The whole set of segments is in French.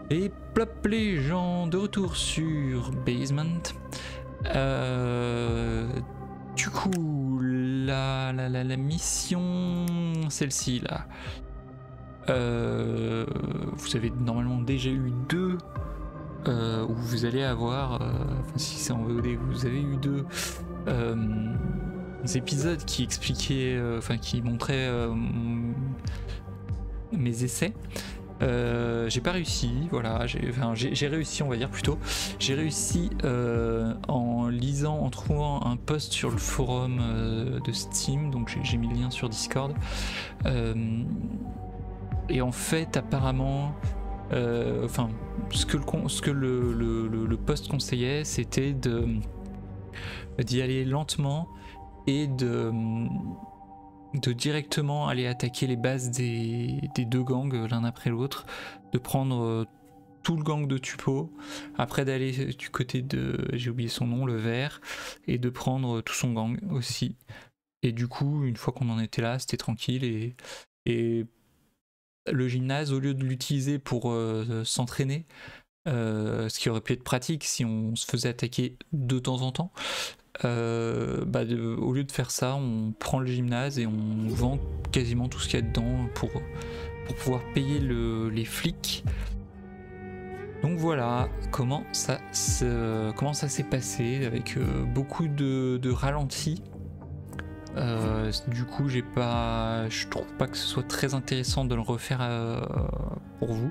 Et plop les gens, de retour sur Basement. Du coup, la mission, celle-ci là. Vous avez normalement déjà eu deux, où vous allez avoir, enfin si c'est en VOD, vous avez eu deux épisodes qui expliquaient, enfin qui montraient mes essais. J'ai pas réussi, voilà, j'ai réussi, on va dire plutôt. J'ai réussi en lisant, en trouvant un post sur le forum de Steam, donc j'ai mis le lien sur Discord. Et en fait, apparemment, enfin, ce que le post conseillait, c'était d'y aller lentement et de directement aller attaquer les bases des deux gangs l'un après l'autre, de prendre tout le gang de Tupo, après d'aller du côté de, j'ai oublié son nom, le vert, et de prendre tout son gang aussi. Et du coup, une fois qu'on en était là, c'était tranquille, et le gymnase, au lieu de l'utiliser pour s'entraîner, ce qui aurait pu être pratique si on se faisait attaquer de temps en temps, au lieu de faire ça, on prend le gymnase et on vend quasiment tout ce qu'il y a dedans pour pouvoir payer les flics. Donc voilà comment ça s'est passé, avec beaucoup de ralentis. Du coup, je trouve pas que ce soit très intéressant de le refaire pour vous.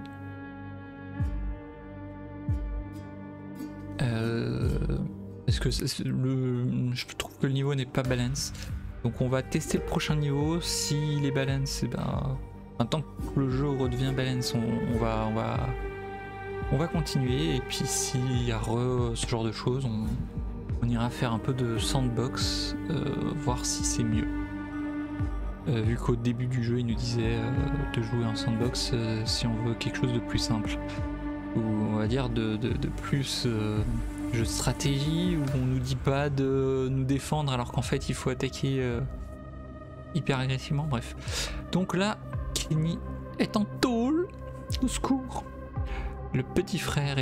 Parce que je trouve que le niveau n'est pas balance. Donc on va tester le prochain niveau. S'il est balance, et ben, maintenant que le jeu redevient balance, on va continuer. Et puis s'il y a ce genre de choses, on ira faire un peu de sandbox, voir si c'est mieux. Vu qu'au début du jeu il nous disait de jouer en sandbox si on veut quelque chose de plus simple. Ou on va dire de plus jeu de stratégie, où on nous dit pas de nous défendre alors qu'en fait il faut attaquer hyper agressivement, bref. Donc là, Kenny est en tôle, au secours. Le petit frère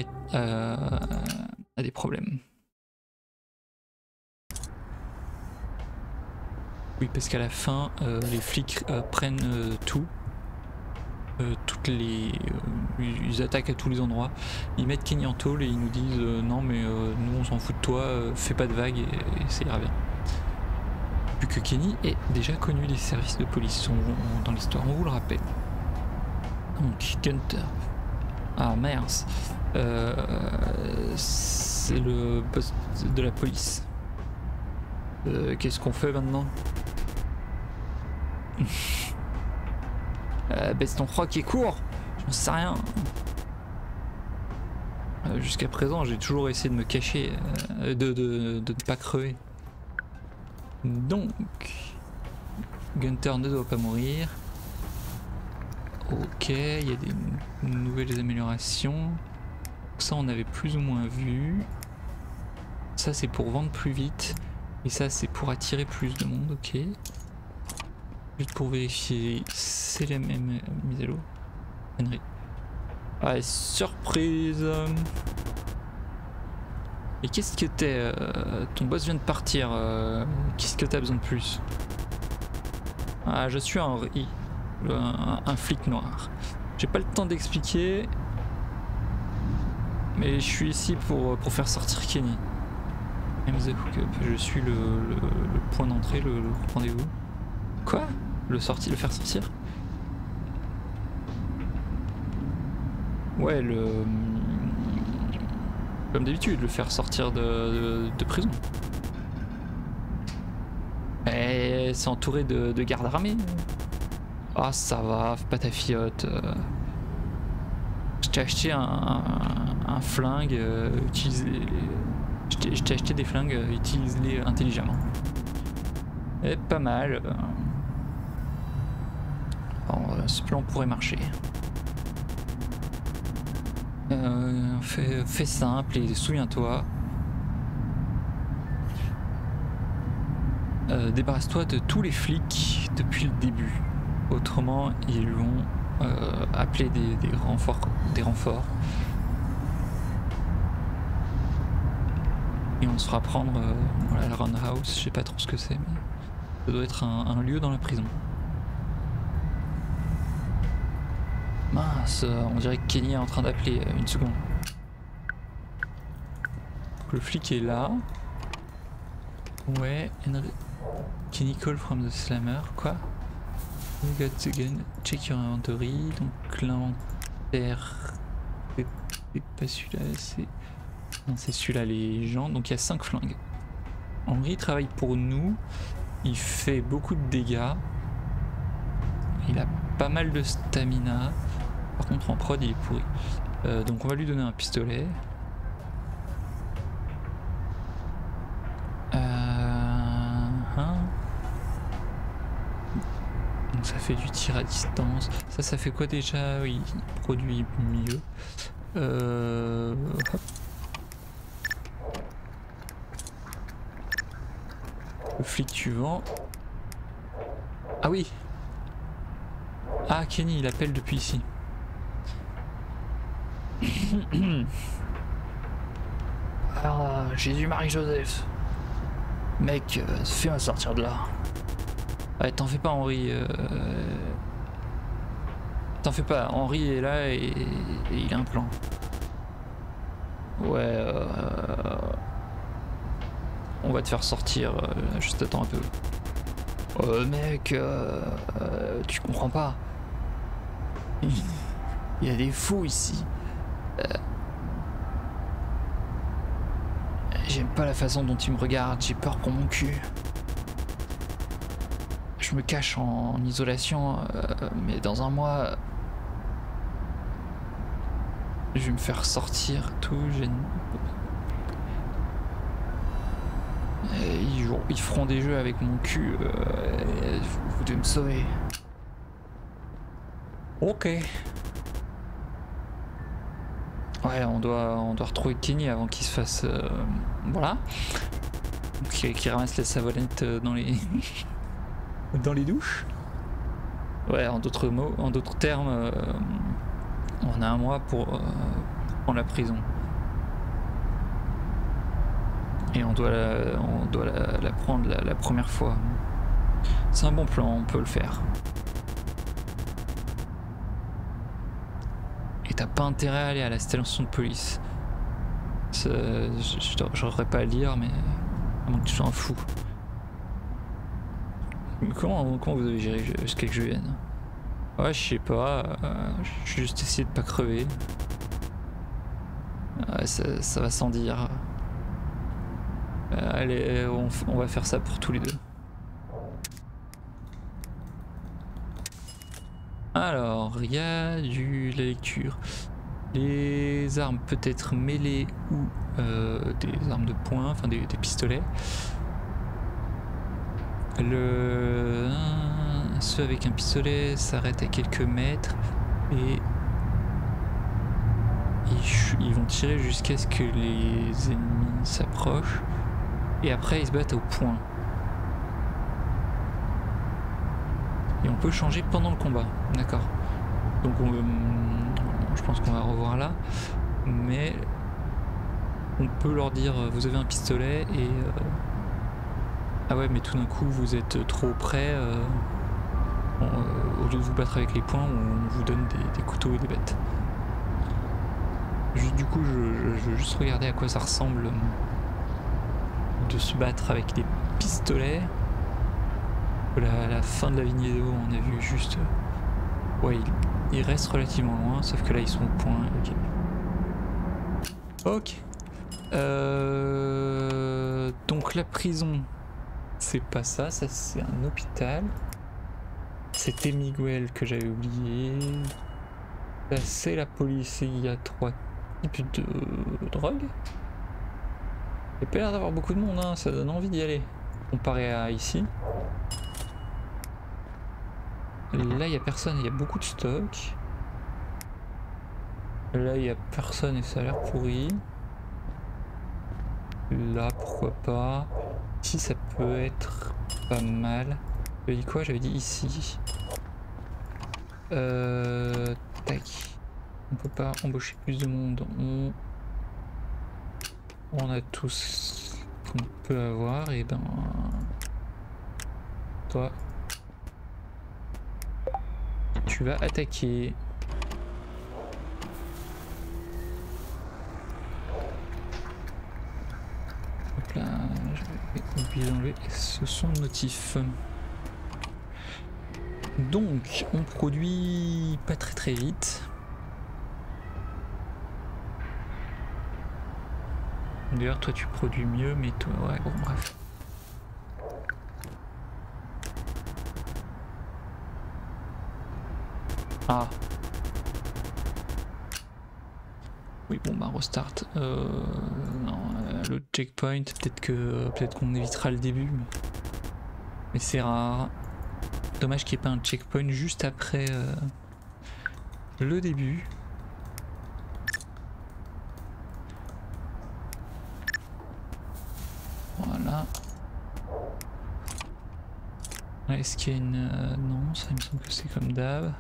a des problèmes. Oui, parce qu'à la fin, les flics prennent tout. Ils attaquent à tous les endroits, ils mettent Kenny en tôle et ils nous disent non mais nous on s'en fout de toi, fais pas de vagues et ça ira bien. Vu que Kenny est déjà connu des services de police dans l'histoire, on vous le rappelle. Donc Gunter, ah merde, c'est le boss de la police. Qu'est-ce qu'on fait maintenant? Baisse ton froc qui est court, j'en sais rien. Jusqu'à présent, j'ai toujours essayé de me cacher, de ne pas crever. Donc, Gunter ne doit pas mourir. Ok, il y a des nouvelles améliorations. Ça, on avait plus ou moins vu. Ça, c'est pour vendre plus vite. Et ça, c'est pour attirer plus de monde. Ok. Juste pour vérifier, c'est les mêmes mises à l'eau. Henry. Allez, surprise. Et qu'est-ce que t'es ton boss vient de partir. Qu'est-ce que t'as besoin de plus? Ah, je suis Henry, un flic noir. J'ai pas le temps d'expliquer, mais je suis ici pour faire sortir Kenny. I'm the hookup. Je suis le point d'entrée, le rendez-vous. Quoi? Le faire sortir? Ouais, comme d'habitude, le faire sortir de prison. Et c'est entouré de gardes armés. Ah, ça va, fais pas ta fiotte. Je t'ai acheté un flingue, je t'ai acheté des flingues, utilise-les intelligemment. Et pas mal. Alors, ce plan pourrait marcher. Fais simple et souviens-toi. Débarrasse-toi de tous les flics depuis le début. Autrement, ils vont appeler des renforts. Et on se fera prendre voilà, la Roundhouse, je sais pas trop ce que c'est, mais ça doit être un lieu dans la prison. Mince, on dirait que Kenny est en train d'appeler, une seconde. Le flic est là. Ouais, Kenny call from the slammer, quoi? You got the gun, check your inventory. Donc l'inventaire, c'est pas celui-là, c'est... Non, c'est celui-là, les gens. Donc il y a 5 flingues. Henry travaille pour nous. Il fait beaucoup de dégâts. Il a pas mal de stamina. Par contre en prod il est pourri. Donc on va lui donner un pistolet. Donc ça fait du tir à distance. Ça fait quoi déjà? Oui, il produit mieux. Hop. Le flic suivant. Ah oui. Ah Kenny il appelle depuis ici. Alors Jésus Marie-Joseph. Mec, fais-moi sortir de là. Ouais, t'en fais pas Henry. T'en fais pas, Henry est là et il a un plan. Ouais, on va te faire sortir, juste attends un peu. Mec, tu comprends pas. Il y a des fous ici. J'aime pas la façon dont ils me regardent, j'ai peur pour mon cul. Je me cache en isolation, mais dans un mois, je vais me faire sortir tout. Ils feront des jeux avec mon cul. Vous devez me sauver. Ok. Ouais, on doit retrouver Kenny avant qu'il se fasse... voilà. Qui ramasse les savonnettes dans les... dans les douches. Ouais, en d'autres mots, en d'autres termes, on a un mois pour prendre la prison. Et on doit la prendre la première fois. C'est un bon plan, on peut le faire. Et t'as pas intérêt à aller à la station de police. J'aurais pas à lire, mais à moins que tu sois un fou. Mais comment vous avez géré jusqu'à que je vienne? Ouais, je sais pas, j'ai juste essayé de pas crever. Ouais, ça va sans dire. Allez, on va faire ça pour tous les deux. Alors, il y a la lecture. Les armes peut-être mêlées ou des armes de poing, enfin des pistolets. Ceux avec un pistolet s'arrêtent à quelques mètres et ils vont tirer jusqu'à ce que les ennemis s'approchent et après ils se battent au poing. Et on peut changer pendant le combat, d'accord. Donc je pense qu'on va revoir là, mais on peut leur dire vous avez un pistolet et ah ouais, mais tout d'un coup vous êtes trop près. Au lieu de vous battre avec les poings, on vous donne des couteaux et des bêtes. Du coup, je veux juste regarder à quoi ça ressemble de se battre avec des pistolets. À la fin de la vidéo, on a vu juste... Ouais, ils restent relativement loin, sauf que là, ils sont au point. Ok. Donc la prison, c'est pas ça, ça c'est un hôpital. C'était Miguel que j'avais oublié. Là, c'est la police et il y a 3 types de drogue. Il n'y a pas l'air d'avoir beaucoup de monde, hein, ça donne envie d'y aller. Comparé à ici. Là, il n'y a personne, il y a beaucoup de stock. Là, il n'y a personne et ça a l'air pourri. Là, pourquoi pas. Ici, ça peut être pas mal. J'avais dit quoi? J'avais dit ici. Tac. On peut pas embaucher plus de monde. On a tous qu'on peut avoir, et ben toi tu vas attaquer. Hop là, j'avais oublié d'enlever ce son de notif. Donc on produit pas très vite. D'ailleurs toi tu produis mieux, mais toi ouais bon bref. Ah. Oui bon bah restart. Non, le checkpoint, peut-être qu'on évitera le début, mais c'est rare. Dommage qu'il n'y ait pas un checkpoint juste après le début. Voilà. Est-ce qu'il y a une... non, ça il me semble que c'est comme d'hab.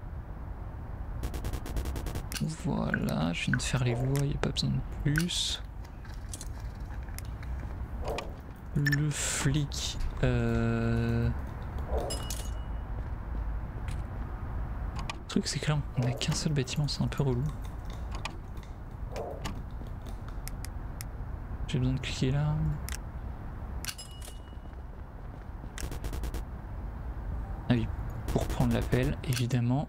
Voilà, je viens de faire les voies, il n'y a pas besoin de plus. Le flic... Le truc c'est que là on n'a qu'un seul bâtiment, c'est un peu relou. J'ai besoin de cliquer là. Ah oui, pour prendre l'appel, évidemment.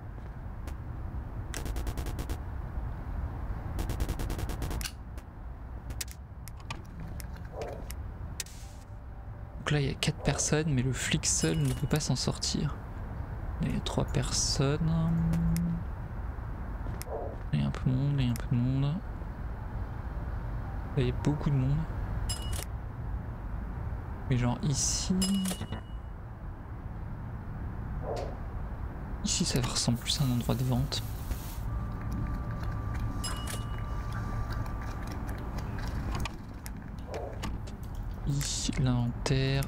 Donc là il y a 4 personnes, mais le flic seul ne peut pas s'en sortir. Il y a 3 personnes. Il y a un peu de monde, il y a un peu de monde. Là, il y a beaucoup de monde. Mais genre ici... Ici ça ressemble plus à un endroit de vente. Ici l'inventaire.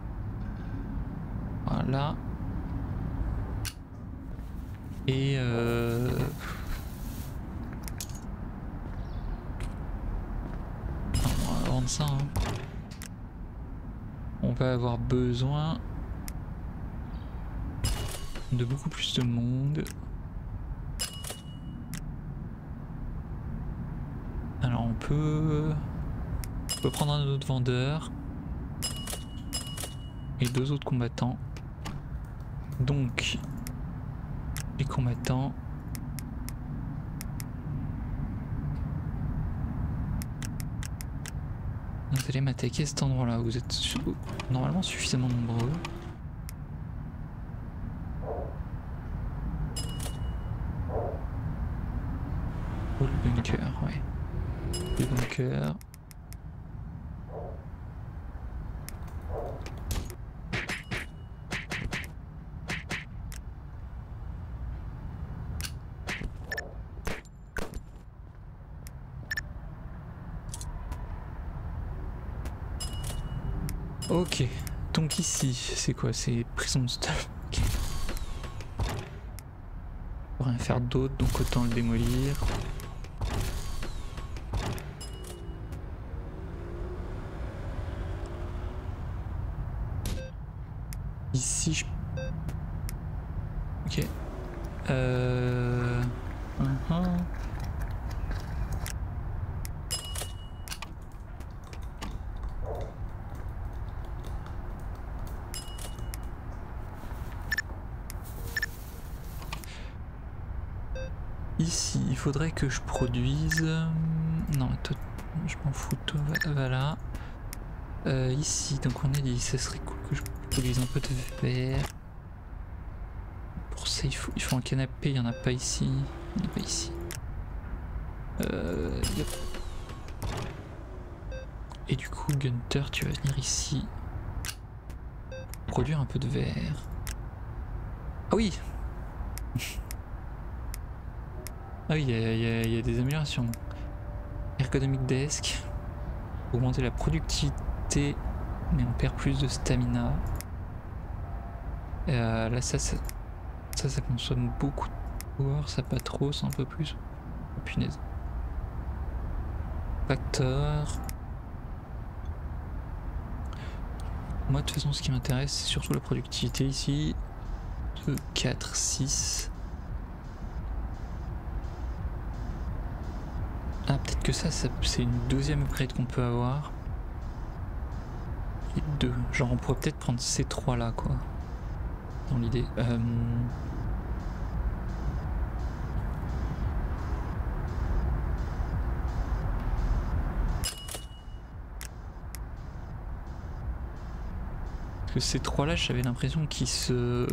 Voilà. Et on va vendre ça. Hein. On va avoir besoin de beaucoup plus de monde. Alors on peut prendre un autre vendeur et 2 autres combattants. Donc les combattants, vous allez m'attaquer cet endroit là, vous êtes normalement suffisamment nombreux. Oh le bunker, ouais. Le bunker. Ok, donc ici, c'est quoi? C'est prison de stuff. Okay. On peut rien faire d'autre, donc autant le démolir. Ici, je... Ok. Ici, il faudrait que je produise... Non, toi, je m'en fous, toi, voilà. Ici, donc on a dit, ça serait cool que je produise un peu de verre. Pour ça, il faut un canapé, il n'y en a pas ici. Il n'y en a pas ici. Yep. Et du coup, Gunter, tu vas venir ici. Produire un peu de verre. Ah oui. Ah oui, il y a des améliorations. Ergonomic desk. Augmenter la productivité, mais on perd plus de stamina. Là, ça consomme beaucoup de power, ça pas trop, c'est un peu plus. Oh, punaise. Facteur. Moi de toute façon ce qui m'intéresse c'est surtout la productivité ici. 2, 4, 6. Ah peut-être que ça c'est une deuxième upgrade qu'on peut avoir. Et 2. Genre on pourrait peut-être prendre ces 3 là quoi. Dans l'idée. Parce que ces 3 là j'avais l'impression qu'ils se...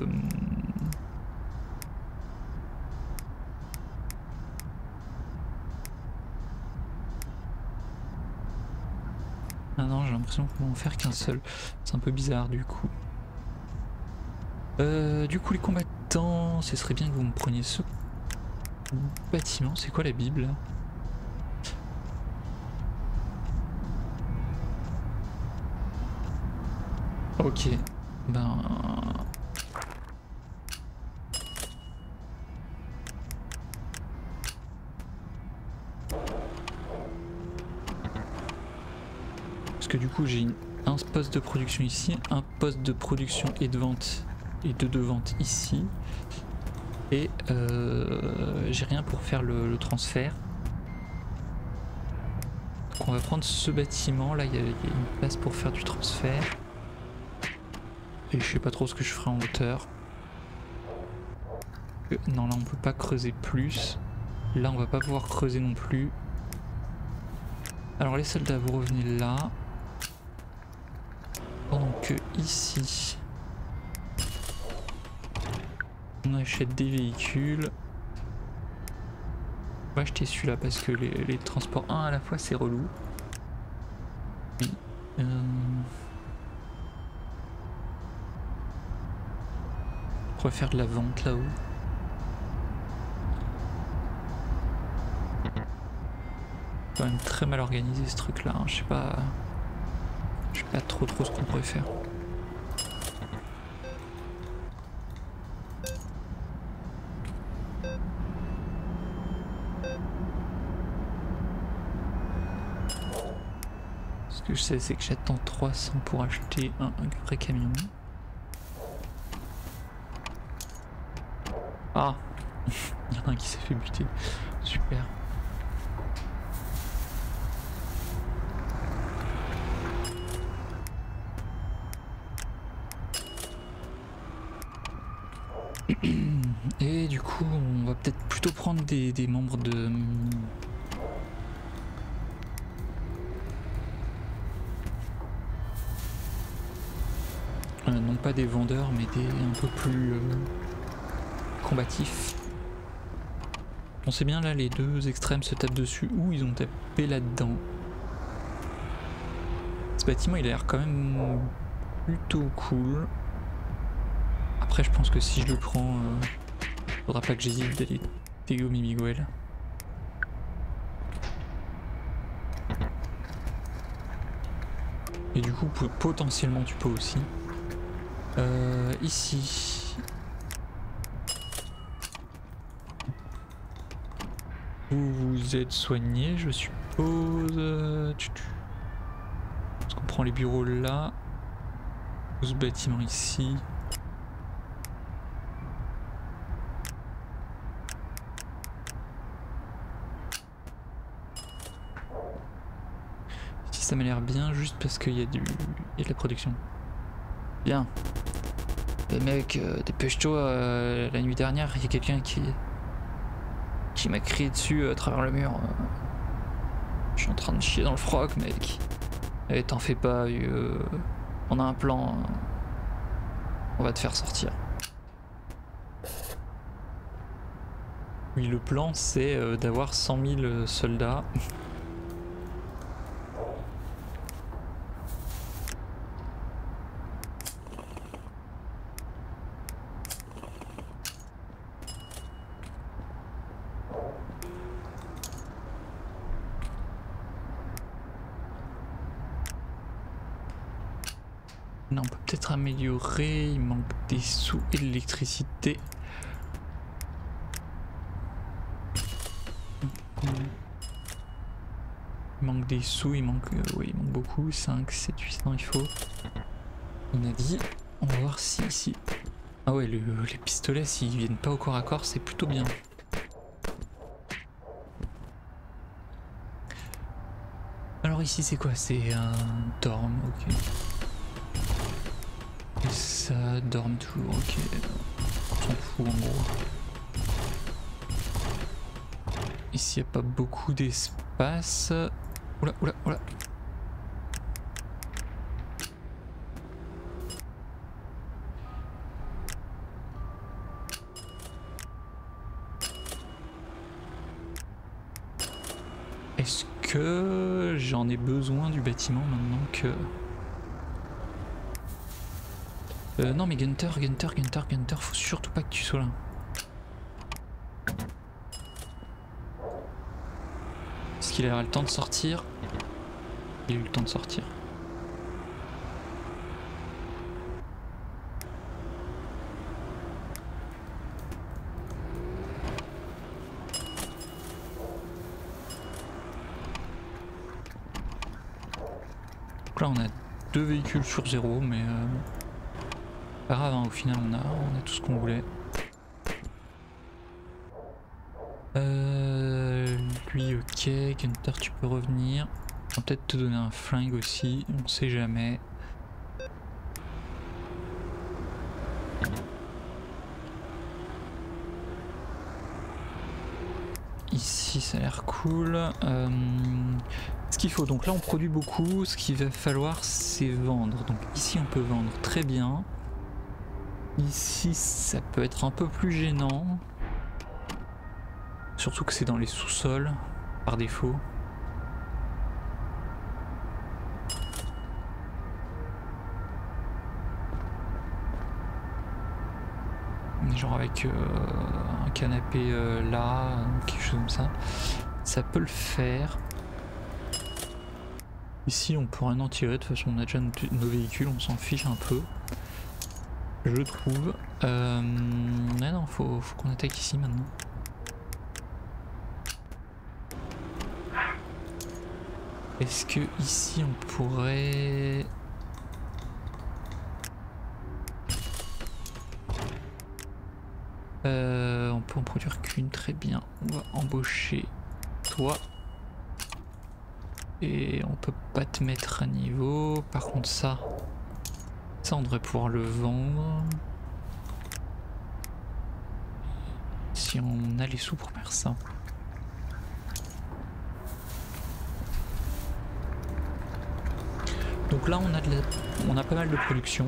Ah non, j'ai l'impression qu'on va en faire qu'un seul. C'est un peu bizarre du coup. Du coup les combattants, ce serait bien que vous me preniez ce bâtiment. C'est quoi la Bible? Ok, ben... Parce que du coup j'ai un poste de production ici, un poste de production et de vente et de vente ici. Et j'ai rien pour faire le transfert. Donc on va prendre ce bâtiment, là il y a une place pour faire du transfert. Et je sais pas trop ce que je ferai en hauteur. Non là on peut pas creuser plus. Là on va pas pouvoir creuser non plus. Alors les soldats vous revenez là. Pendant que ici on achète des véhicules. On va acheter celui-là parce que les transports 1 à la fois c'est relou. Oui. On pourrait faire de la vente là-haut. Quand même très mal organisé ce truc là, hein. Je sais pas trop ce qu'on pourrait faire. Ce que je sais c'est que j'attends 300 pour acheter un vrai camion. Ah il y en a un qui s'est fait buter. Super. Et du coup on va peut-être plutôt prendre des membres de... non pas des vendeurs mais des un peu plus combatifs. On sait bien là les deux extrêmes se tapent dessus ou ils ont tapé là-dedans. Ce bâtiment il a l'air quand même plutôt cool. Après je pense que si je le prends, faudra pas que j'hésite d'aller dégommer Miguel. Et du coup potentiellement tu peux aussi. Ici. Vous êtes soigné je suppose. Est-ce qu'on prend les bureaux là? Ce bâtiment ici. Si ça m'a l'air bien juste parce qu'il y a de la production. Bien. Mec, dépêche-toi, la nuit dernière, il y a quelqu'un qui m'a crié dessus à travers le mur. Je suis en train de chier dans le froc, mec. Eh, t'en fais pas, on a un plan. On va te faire sortir. Oui, le plan, c'est d'avoir 100 000 soldats. Là, on peut peut-être améliorer. Il manque des sous et de l'électricité. Il manque des sous, il manque, oui, il manque beaucoup. 5, 7, 800, il faut. On a dit, on va voir si ici. Ah ouais, les pistolets, s'ils viennent pas au corps à corps, c'est plutôt bien. Alors ici c'est quoi? C'est un dorm, ok. Et ça, dorm toujours, ok. On s'en fout en gros. Ici il n'y a pas beaucoup d'espace. Oula, oula, oula. Est-ce que j'en ai besoin du bâtiment maintenant que... non mais Gunter, faut surtout pas que tu sois là. Est-ce qu'il aura le temps de sortir? Il a eu le temps de sortir. Donc là on a 2 véhicules sur 0 mais pas grave hein, au final on a tout ce qu'on voulait. Lui ok, Gunter tu peux revenir. On va peut-être te donner un flingue aussi, on sait jamais. Ici ça a l'air cool. Ce qu'il faut, donc là on produit beaucoup, ce qu'il va falloir c'est vendre. Donc ici on peut vendre très bien. Ici ça peut être un peu plus gênant. Surtout que c'est dans les sous-sols, par défaut. Genre avec un canapé là, quelque chose comme ça. Ça peut le faire. Ici on peut rien en tirer, de toute façon on a déjà nos véhicules, on s'en fiche un peu. Je trouve. Mais non, faut qu'on attaque ici maintenant. Est-ce que ici on pourrait... on peut en produire qu'une, très bien. On va embaucher toi. Et on peut pas te mettre à niveau. Par contre ça on devrait pouvoir le vendre. Si on a les sous pour faire ça. Donc là on a pas mal de production.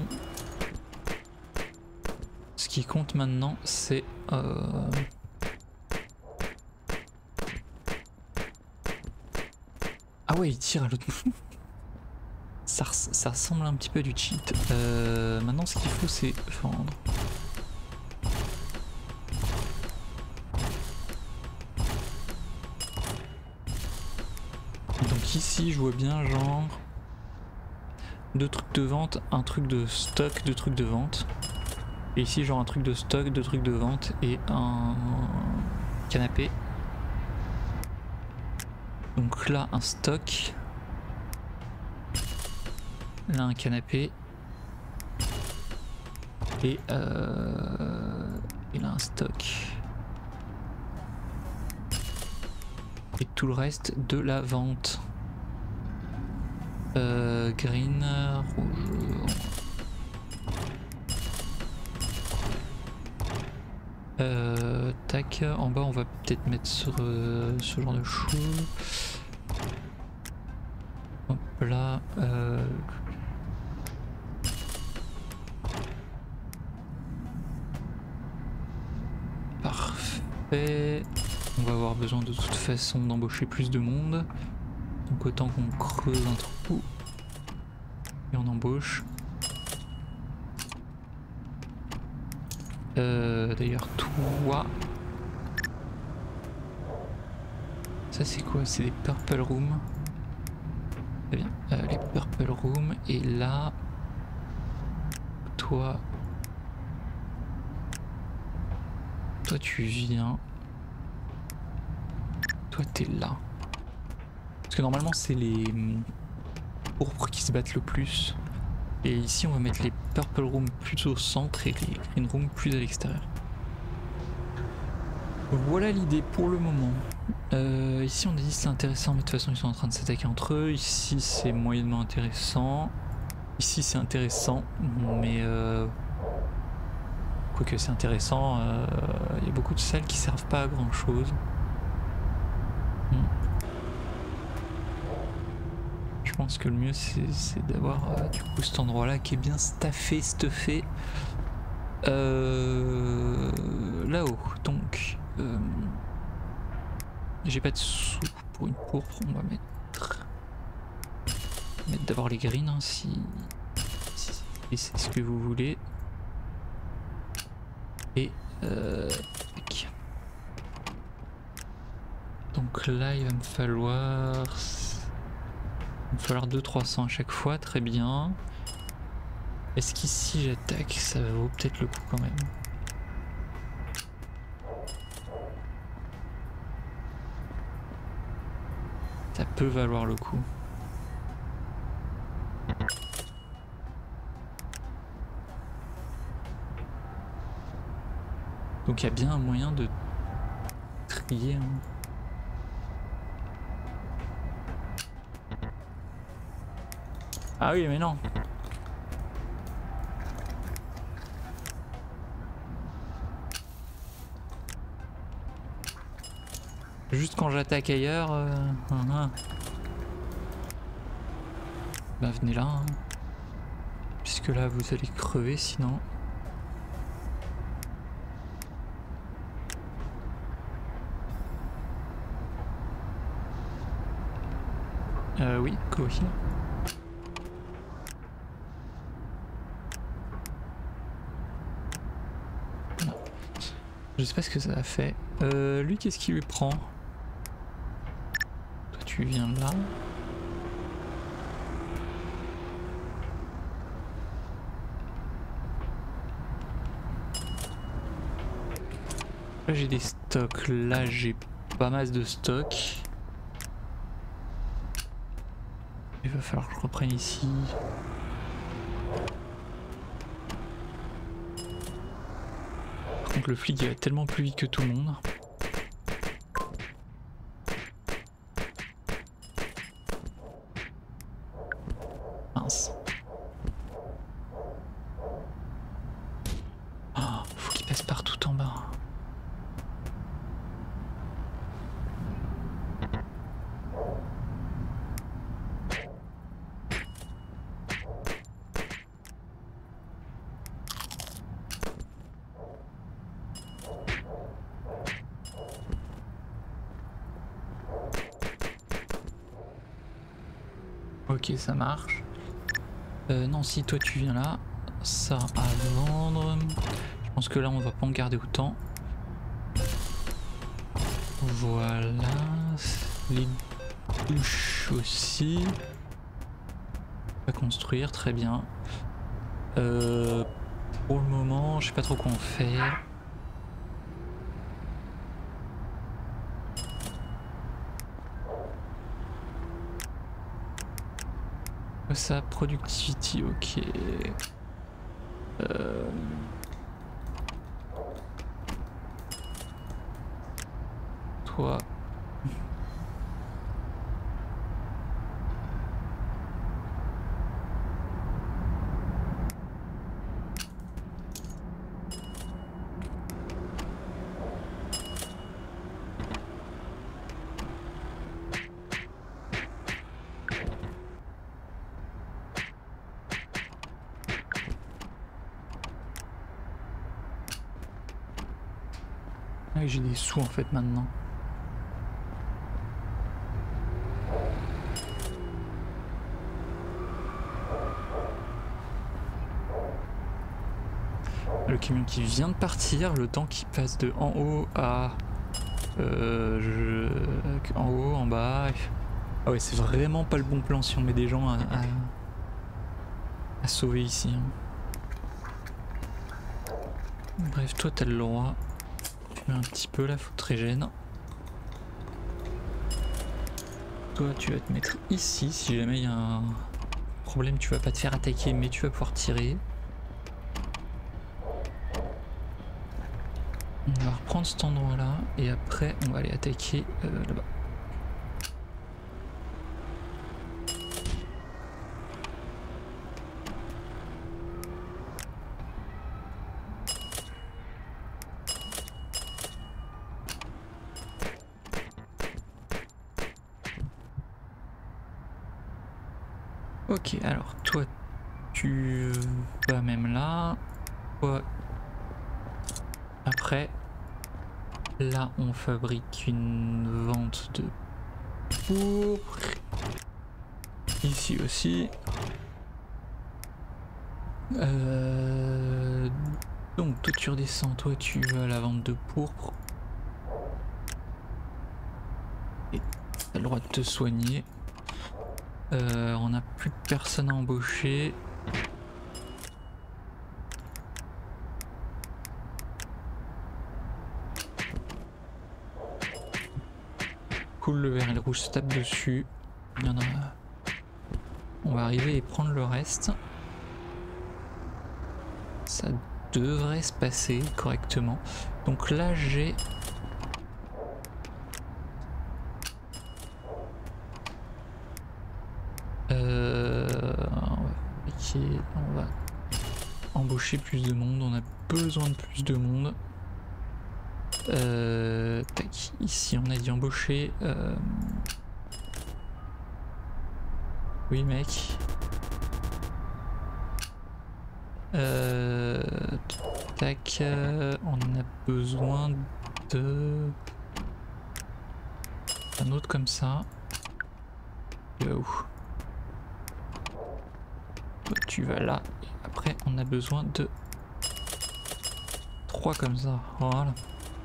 Ce qui compte maintenant c'est ah ouais il tire à l'autre. Ça ressemble un petit peu à du cheat. Maintenant ce qu'il faut c'est vendre. Donc ici je vois bien genre 2 trucs de vente, un truc de stock, 2 trucs de vente. Et ici genre un truc de stock, 2 trucs de vente et un canapé. Donc là un stock. Là un canapé. Et là un stock. Et tout le reste de la vente. Green, rouge. Tac, en bas on va peut-être mettre sur ce genre de choses. Hop là. Parfait. On va avoir besoin de toute façon d'embaucher plus de monde. Donc autant qu'on creuse un trou. Et on embauche. D'ailleurs toi... Ça c'est quoi? C'est des purple rooms. Très bien. Les purple rooms. Et là... Toi... Toi tu viens... Toi t'es là. Parce que normalement c'est les pourpres qui se battent le plus. Et ici on va mettre les purple rooms plus au centre et les green rooms plus à l'extérieur. Voilà l'idée pour le moment. Ici on a dit que c'est intéressant mais de toute façon ils sont en train de s'attaquer entre eux. Ici c'est moyennement intéressant. Ici c'est intéressant mais quoique c'est intéressant, il y a beaucoup de salles qui servent pas à grand chose. Je pense que le mieux c'est d'avoir du coup cet endroit là qui est bien stuffé là-haut. Donc j'ai pas de sous pour une pourpre, on va mettre d'abord les greens hein, si c'est ce que vous voulez. Et donc là il va me falloir 200-300 à chaque fois, très bien. Est-ce qu'ici j'attaque, ça vaut peut-être le coup quand même. Ça peut valoir le coup. Donc il y a bien un moyen de trier. Hein. Ah oui mais non. Juste quand j'attaque ailleurs, bah venez là, hein. Puisque là vous allez crever sinon. Oui, go here. Voilà. Je sais pas ce que ça a fait. Lui qu'est-ce qu'il lui prend? Toi tu viens là. Là j'ai des stocks, là j'ai pas mal de stocks. Il va falloir que je reprenne ici. Par contre le flic il va tellement plus vite que tout le monde. Mince. Oh, faut qu'il passe par tout en bas. Ok, ça marche. Non, si toi tu viens là, ça à vendre. Je pense que là on va pas en garder autant. Voilà. Les douches aussi. À construire, très bien. Pour le moment, je sais pas trop quoi en faire. Ça, productivity, ok. Toi. Ah, j'ai des sous en fait maintenant. Le camion qui vient de partir, le temps qui passe de en haut à en haut, en bas. Ah ouais, c'est vraiment pas le bon plan si on met des gens à sauver ici. Bref, toi t'as le droit. Tu mets un petit peu là, faut te régénérer. Toi tu vas te mettre ici si jamais il y a un problème, tu vas pas te faire attaquer, mais tu vas pouvoir tirer. On va reprendre cet endroit là et après on va aller attaquer là-bas. Ok, alors toi tu vas même là, toi après là on fabrique une vente de pourpre, ici aussi. Donc toi tu redescends, toi tu vas à la vente de pourpre et t'as le droit de te soigner. On n'a plus de personne à embaucher. Cool, le vert et le rouge se tapent dessus. Il y en a. On va arriver et prendre le reste. Ça devrait se passer correctement. Donc là j'ai... on va embaucher plus de monde, on a besoin de plus de monde. Tac, ici on a dit embaucher. Oui mec. Tac, on a besoin de... un autre comme ça. Tu vas où? Toi, tu vas là. Et après on a besoin de 3 comme ça. Voilà.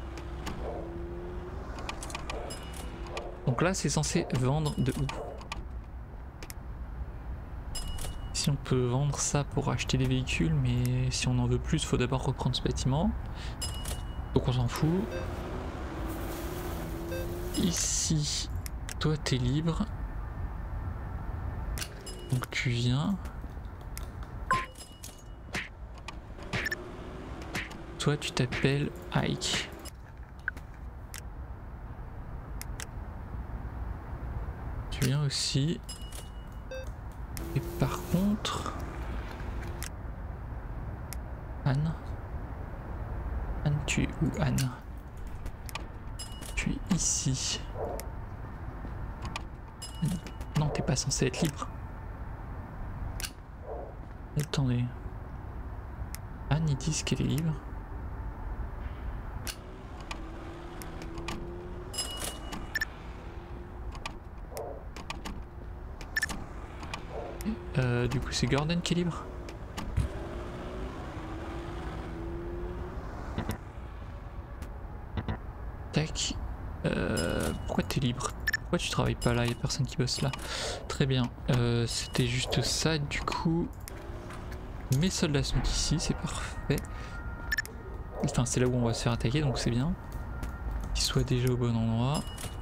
Donc là c'est censé vendre de où? Si on peut vendre ça pour acheter des véhicules, mais si on en veut plus, faut d'abord reprendre ce bâtiment. Donc on s'en fout. Ici, toi t'es libre. Donc tu viens. Toi tu t'appelles Ike. Tu viens aussi. Et par contre... Anne. Anne, tu es où Anne? Tu es ici. Non, t'es pas censé être libre. Attendez. Anne, ils disent qu'elle est libre. Du coup c'est Gordon qui est libre. Tac. Pourquoi t'es libre? Pourquoi tu travailles pas là? Il y a personne qui bosse là. Très bien. C'était juste ça. Du coup, mes soldats sont ici, c'est parfait. Enfin, c'est là où on va se faire attaquer, donc c'est bien. Qu'ils soient déjà au bon endroit.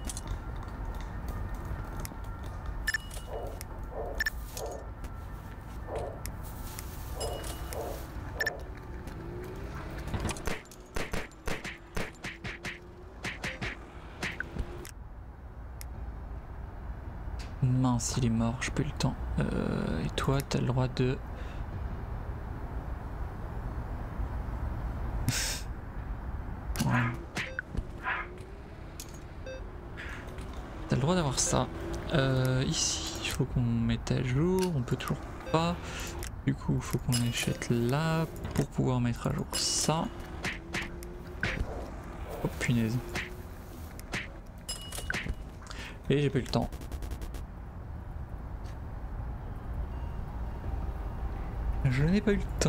Mince, il est mort, je peux le temps. Et toi, t'as le droit de... T'as le droit d'avoir ça. Ici, il faut qu'on mette à jour. On peut toujours pas. Du coup, il faut qu'on achète là pour pouvoir mettre à jour ça. Oh punaise. Et j'ai pas eu le temps. Je n'ai pas eu le temps.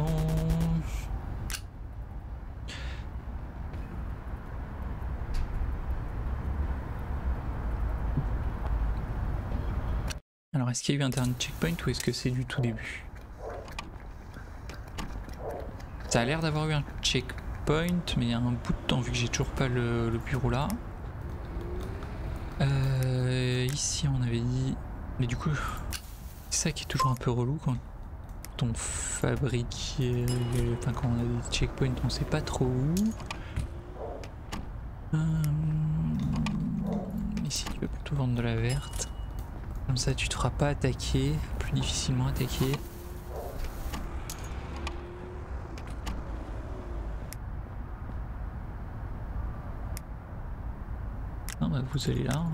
Alors est-ce qu'il y a eu un dernier checkpoint ou est-ce que c'est du tout début? Ça a l'air d'avoir eu un checkpoint mais il y a un bout de temps vu que j'ai toujours pas le bureau là. Ici on avait dit... Mais du coup... ça qui est toujours un peu relou quand on fabrique, enfin quand on a des checkpoints on sait pas trop où. Ici tu vas plutôt vendre de la verte. Comme ça tu te feras pas attaquer, plus difficilement attaquer. Non bah vous allez là. Hein.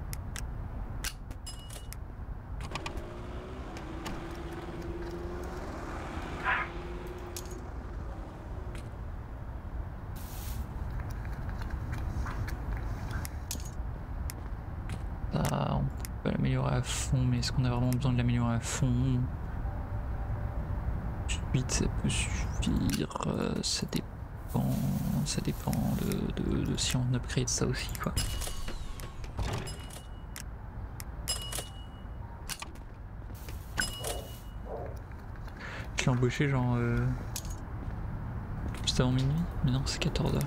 Ça, on peut l'améliorer à fond, mais est-ce qu'on a vraiment besoin de l'améliorer à fond? 8 ça peut suffire, ça dépend de si on upgrade ça aussi quoi. Je l'ai embauché genre juste avant minuit, mais non c'est 14h.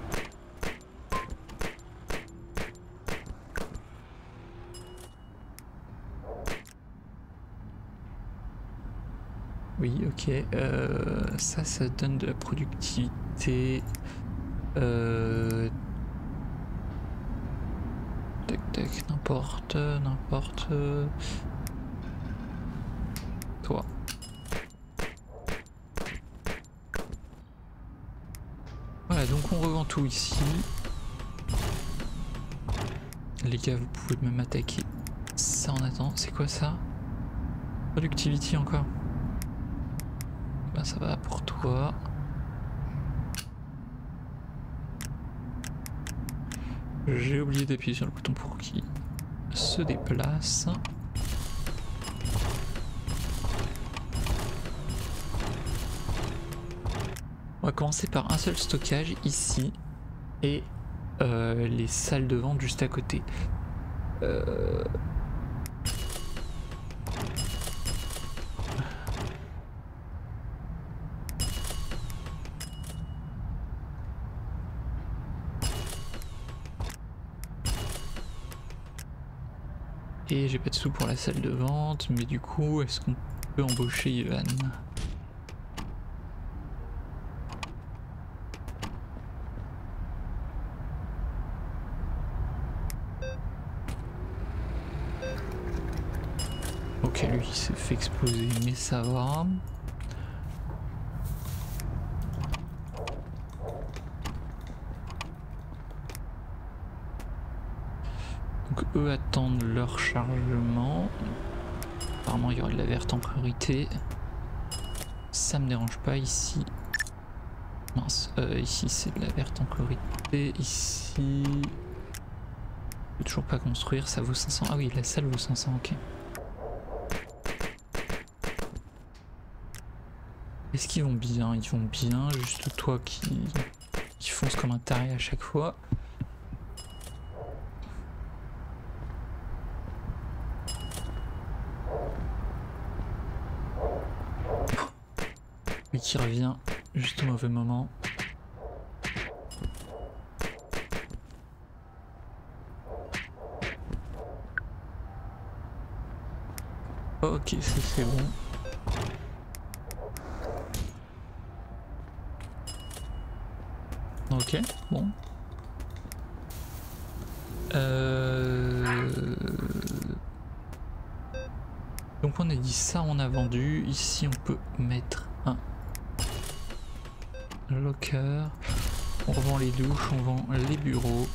Oui, ok. Ça donne de la productivité. Tac tac, n'importe. Toi. Voilà, donc on revend tout ici. Les gars, vous pouvez même attaquer. Ça en attend. C'est quoi ça? Productivity encore. Ben ça va pour toi. J'ai oublié d'appuyer sur le bouton pour qu'il se déplace. On va commencer par un seul stockage ici et les salles de vente juste à côté. Et j'ai pas de sous pour la salle de vente, mais du coup, est-ce qu'on peut embaucher Ivan? Ok, lui il s'est fait exploser, mais ça va. Donc eux attendent leur chargement. Apparemment il y aura de la verte en priorité. Ça me dérange pas ici. Mince, ici c'est de la verte en priorité. Ici... Je peux toujours pas construire, ça vaut 500. Ah oui, la salle vaut 500, ok. Est-ce qu'ils vont bien? Ils vont bien, juste toi qui fonce comme un taré à chaque fois. Lui qui revient juste au mauvais moment. Ok, c'est bon. Ok, bon. Donc on a dit ça, on a vendu. Ici on peut mettre un locker. On revend les douches, on vend les bureaux.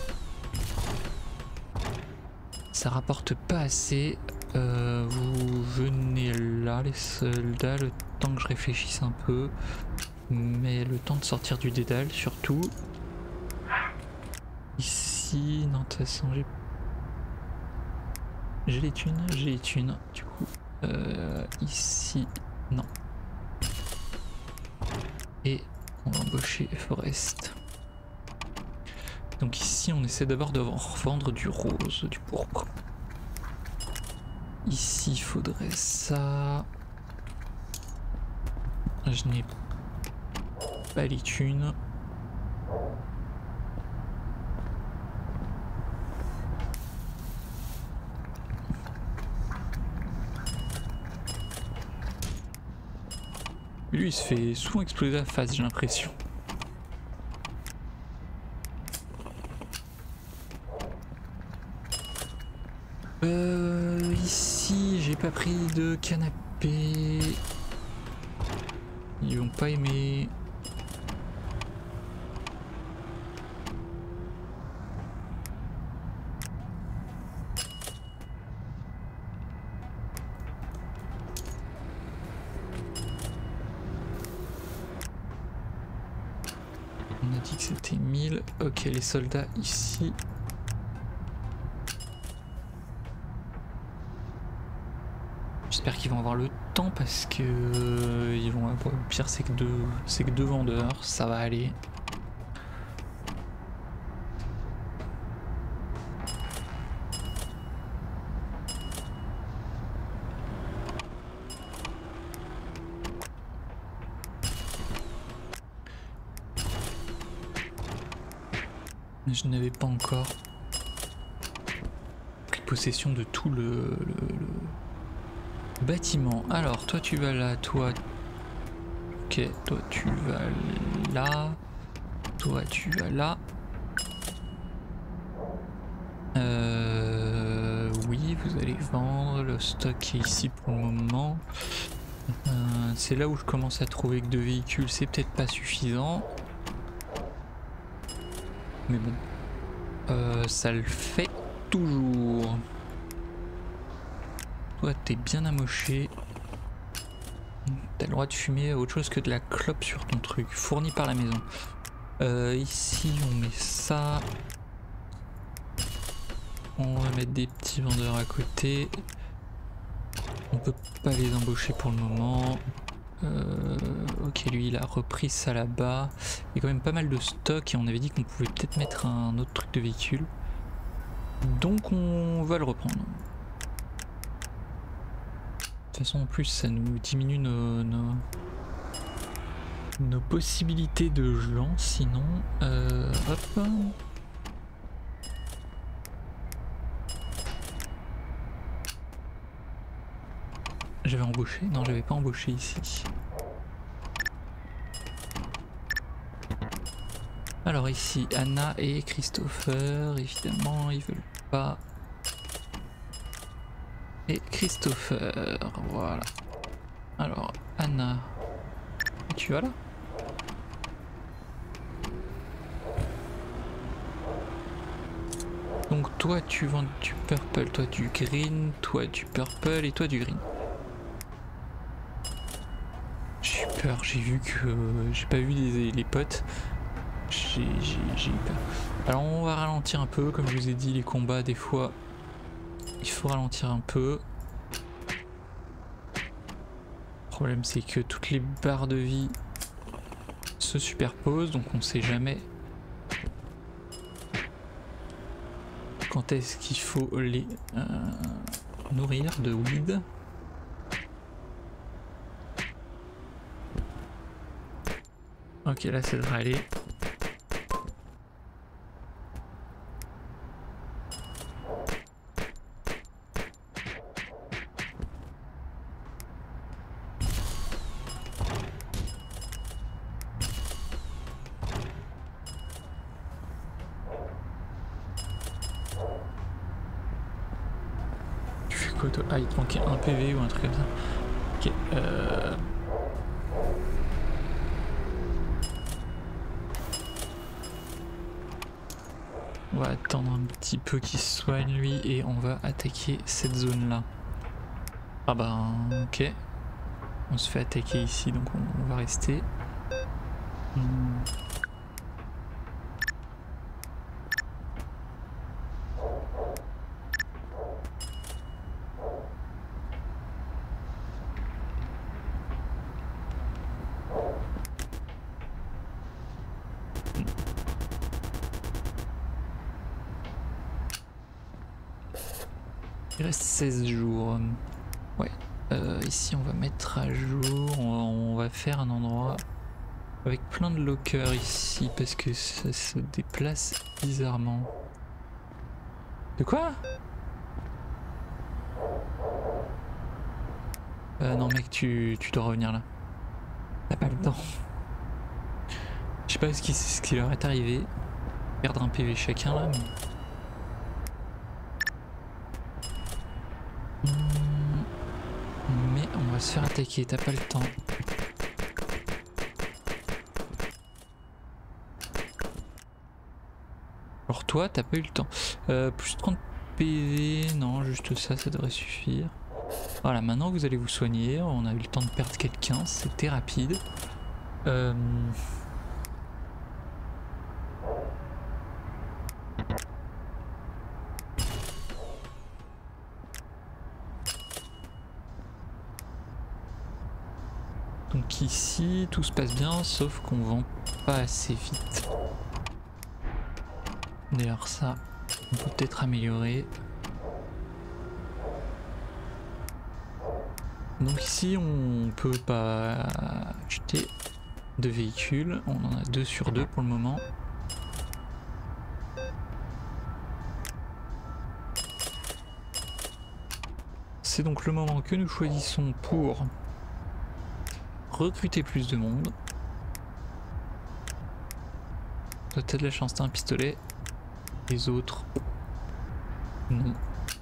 Ça rapporte pas assez. Vous venez là les soldats, le temps que je réfléchisse un peu. Mais le temps de sortir du dédale surtout. Ici, non de toute façon j'ai les thunes, du coup. Ici, non. Et on va embaucher Forest. Donc ici on essaie d'abord de revendre du rose, du pourpre. Ici il faudrait ça. Je n'ai pas les thunes. Lui il se fait souvent exploser la face, j'ai l'impression. Ici j'ai pas pris de canapé. Ils vont pas aimer. On a dit que c'était 1000. Ok, les soldats ici. J'espère qu'ils vont avoir le temps parce que ils vont avoir. Le pire c'est que deux vendeurs, ça va aller. Je n'avais pas encore pris possession de tout le bâtiment. Alors toi tu vas là, toi. Ok, toi tu vas là. Toi tu vas là. Oui, vous allez vendre. Le stock est ici pour le moment. C'est là où je commence à trouver que 2 véhicules, c'est peut-être pas suffisant. Mais bon, ça le fait toujours. Toi, t'es bien amoché. T'as le droit de fumer autre chose que de la clope sur ton truc, fourni par la maison. Ici, on met ça. On va mettre des petits vendeurs à côté. On peut pas les embaucher pour le moment. Ok, lui il a repris ça là-bas. Il y a quand même pas mal de stock et on avait dit qu'on pouvait peut-être mettre un autre truc de véhicule. Donc on va le reprendre. De toute façon en plus ça nous diminue nos possibilités de gens sinon. Hop. J'avais embauché? Non, j'avais pas embauché ici. Alors ici, Anna et Christopher, évidemment, ils veulent pas. Et Christopher, voilà. Alors, Anna, tu vas là? Donc toi, tu vends du purple, toi du green, toi du purple et toi du green. J'ai eu peur, j'ai vu que j'ai pas vu les potes. J'ai eu peur. Alors on va ralentir un peu, comme je vous ai dit, les combats des fois il faut ralentir un peu. Le problème c'est que toutes les barres de vie se superposent, donc on sait jamais quand est-ce qu'il faut les nourrir de weed. Ok, là ça devrait aller. Tu fais quoi toi? Ah, il te manquait un PV ou un truc comme ça. Ok, on va attendre un petit peu qu'il se soigne lui et on va attaquer cette zone là. Ah bah ok. On se fait attaquer ici donc on va rester. Il reste 16 jours. Ouais. Ici on va mettre à jour. On va faire un endroit avec plein de lockers ici parce que ça se déplace bizarrement. De quoi? Non mec, tu dois revenir là. T'as pas le temps. Je sais pas ce qui leur est arrivé. Perdre un PV chacun là, mais on va se faire attaquer, t'as pas le temps. Alors toi, t'as pas eu le temps. Plus 30 PV, non, juste ça, ça devrait suffire. Voilà, maintenant vous allez vous soigner, on a eu le temps de perdre quelqu'un, c'était rapide. Donc ici, tout se passe bien, sauf qu'on vend pas assez vite. D'ailleurs ça, on peut peut-être améliorer. Donc ici, on peut pas acheter de véhicules, on en a 2 sur 2 pour le moment. C'est donc le moment que nous choisissons pour recruter plus de monde. Toi t'as de la chance, t'as un pistolet. Les autres, non.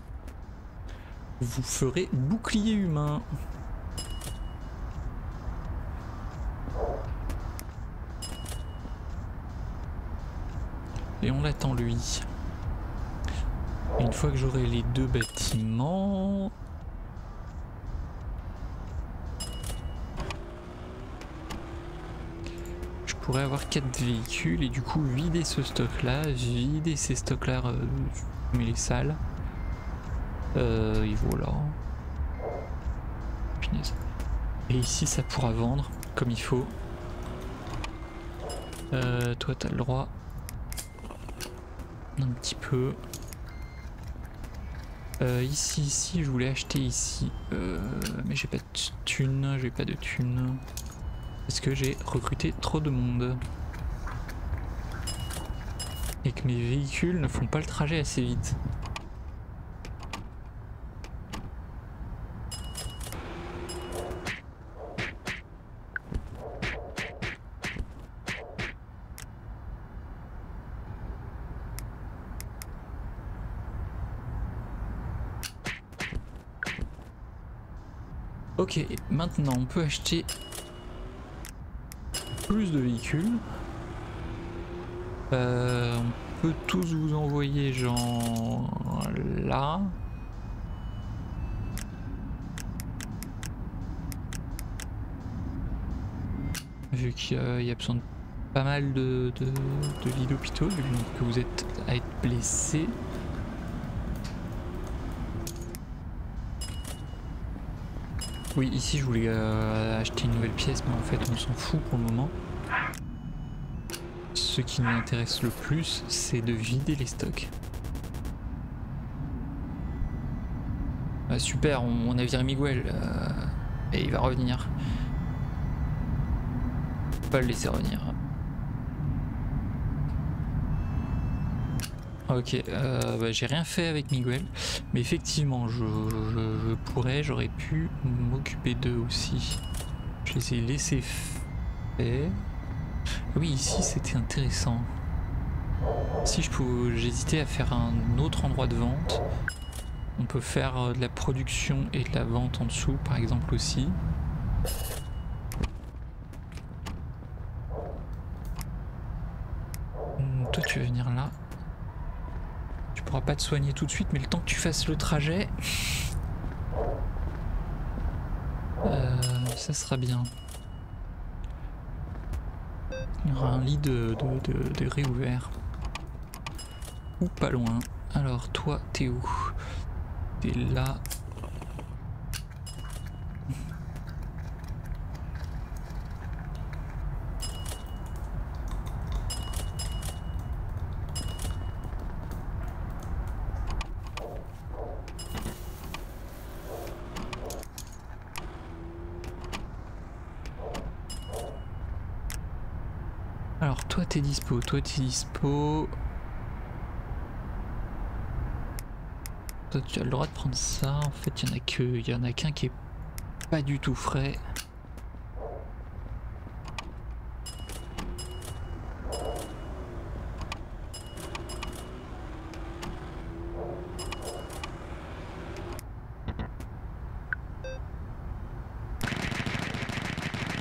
Vous ferez bouclier humain. Et on l'attend lui. Une fois que j'aurai les 2 bâtiments... je pourrais avoir 4 véhicules et du coup vider ce stock là, vider ces stocks là, mais les salles. Et voilà. Punaise. Et ici ça pourra vendre comme il faut. Toi t'as le droit. Un petit peu. Ici, je voulais acheter ici. Mais j'ai pas de thunes, j'ai pas de thunes. Parce que j'ai recruté trop de monde. Et que mes véhicules ne font pas le trajet assez vite. Ok, maintenant on peut acheter plus de véhicules. On peut tous vous envoyer genre là. Vu qu'il y a besoin de pas mal de lits d'hôpitaux, vu que vous êtes à être blessé. Oui, ici je voulais acheter une nouvelle pièce, mais en fait on s'en fout pour le moment. Ce qui nous intéresse le plus, c'est de vider les stocks. Super, on a viré Miguel, et il va revenir. Faut pas le laisser revenir. Ok, bah, j'ai rien fait avec Miguel, mais effectivement je pourrais, j'aurais pu m'occuper d'eux aussi. Je les ai laissés faire. Oui, ici c'était intéressant. Si j'hésitais à faire un autre endroit de vente, on peut faire de la production et de la vente en dessous par exemple aussi. Toi tu veux venir là. Tu pourras pas te soigner tout de suite, mais le temps que tu fasses le trajet, ça sera bien. Il y aura un lit de réouvert. Ou pas loin. Alors toi, t'es où? T'es là. Alors toi t'es dispo, toi tu as le droit de prendre ça. En fait il y en a qu'un qui est pas du tout frais.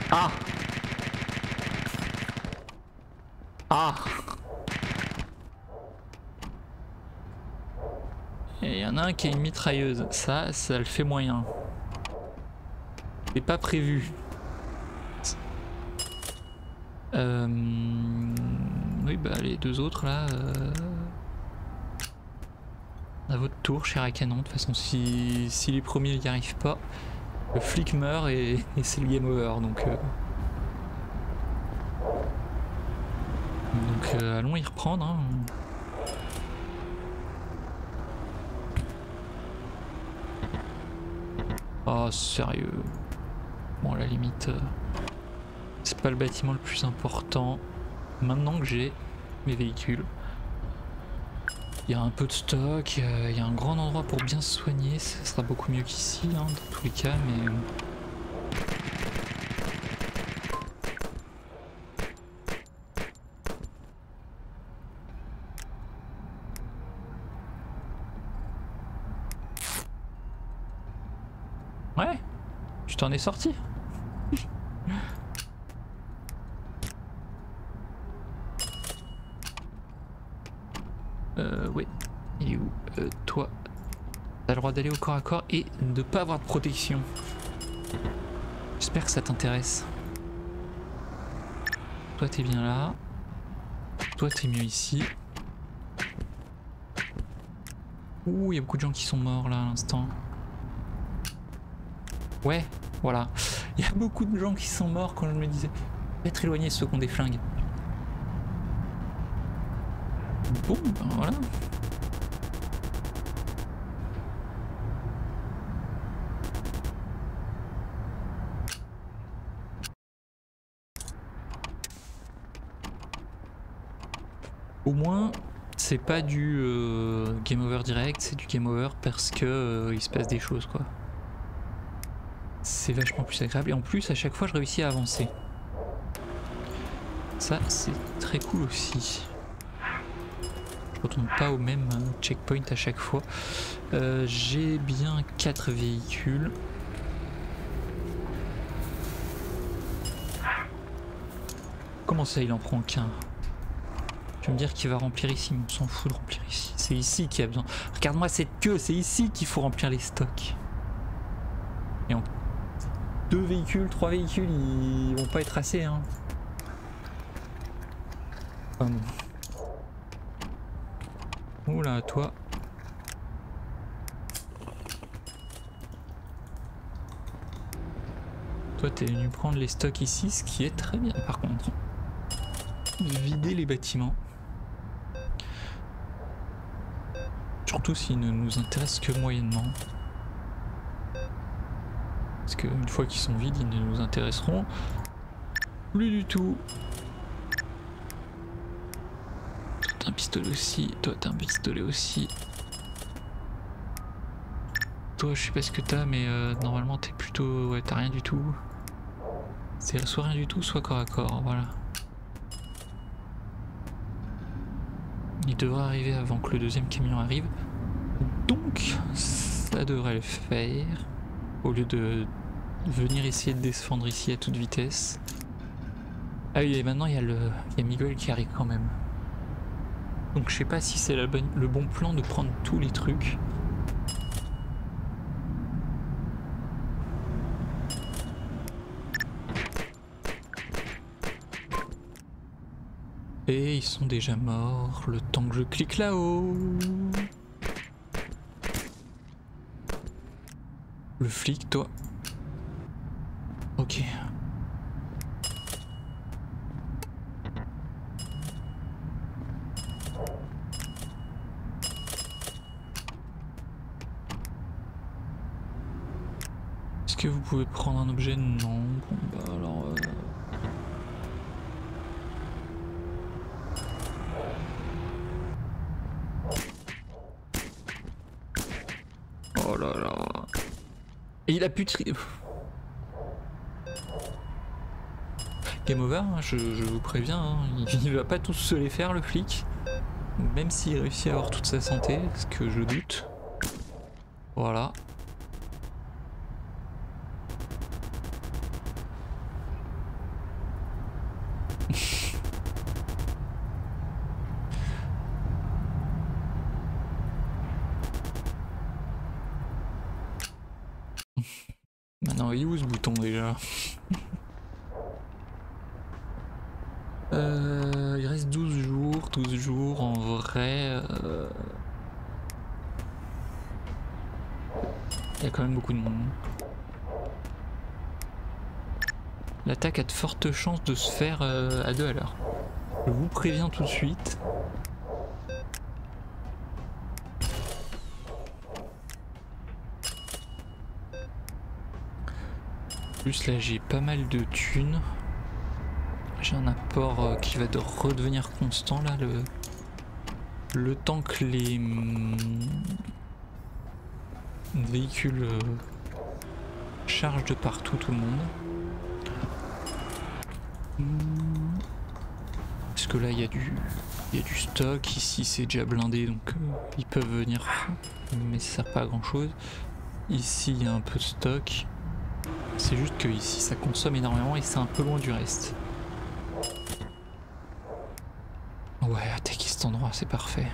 Ah. Ah. Et il y en a un qui a une mitrailleuse. Ça le fait moyen. C'est pas prévu. Oui, bah les deux autres là. À votre tour, cher à canon. De toute façon, si les premiers n'y arrivent pas, le flic meurt et c'est le game over. Donc allons y reprendre. Hein. Oh, sérieux. Bon, à la limite, c'est pas le bâtiment le plus important. Maintenant que j'ai mes véhicules, il y a un peu de stock, il y a un grand endroit pour bien se soigner. Ça sera beaucoup mieux qu'ici, hein, dans tous les cas, mais... Ouais, tu t'en es sorti. Ouais, il est où toi, t'as le droit d'aller au corps à corps et de pas avoir de protection. J'espère que ça t'intéresse. Toi t'es bien là. Toi t'es mieux ici. Ouh, il y a beaucoup de gens qui sont morts là à l'instant. Ouais, voilà. Il y a beaucoup de gens qui sont morts quand je me disais être éloigné ceux qui ont des flingues. Bon, ben voilà. Au moins, c'est pas du game over direct, c'est du game over parce que il se passe des choses quoi. C'est vachement plus agréable et en plus à chaque fois je réussis à avancer. Ça c'est très cool aussi. Je retourne pas au même checkpoint à chaque fois. J'ai bien 4 véhicules. Comment ça il en prend qu'un? Tu vas me dire qu'il va remplir ici, mais on s'en fout de remplir ici. C'est ici qu'il y a besoin. Regarde-moi cette queue, c'est ici qu'il faut remplir les stocks. Et en 2 véhicules, 3 véhicules, ils vont pas être assez, hein. Oula, toi. Toi, t'es venu prendre les stocks ici, ce qui est très bien par contre. Vider les bâtiments. Surtout s'ils ne nous intéressent que moyennement. Parce qu'une fois qu'ils sont vides, ils ne nous intéresseront plus du tout. Toi t'as un pistolet aussi, toi t'as un pistolet aussi. Toi je sais pas ce que t'as mais normalement t'es plutôt... Ouais t'as rien du tout. C'est soit rien du tout, soit corps à corps, voilà. Il devrait arriver avant que le deuxième camion arrive. Donc ça devrait le faire. Au lieu de venir essayer de descendre ici à toute vitesse. Ah oui, et maintenant il y a Miguel qui arrive quand même. Donc je sais pas si c'est le bon plan de prendre tous les trucs. Et ils sont déjà morts le temps que je clique là-haut. Le flic, toi. Ok. Est-ce que vous pouvez prendre un objet? Non. Bon bah alors... Oh là là. Et il a pu... Game over, hein, je vous préviens, hein, il va pas tous se les faire le flic. Même s'il réussit à avoir toute sa santé, ce que je doute. Voilà. Non, il est où ce bouton déjà? Il reste 12 jours. 12 jours en vrai. Il y a quand même beaucoup de monde. L'attaque a de fortes chances de se faire à 2 à l'heure. Je vous préviens tout de suite. En plus là j'ai pas mal de thunes. J'ai un apport qui va redevenir constant là le temps que les véhicules chargent de partout tout le monde. Parce que là il y a du stock, ici c'est déjà blindé donc ils peuvent venir mais ça sert pas à grand chose. Ici il y a un peu de stock, c'est juste que ici ça consomme énormément et c'est un peu loin du reste. Ouais, attaquer cet endroit c'est parfait.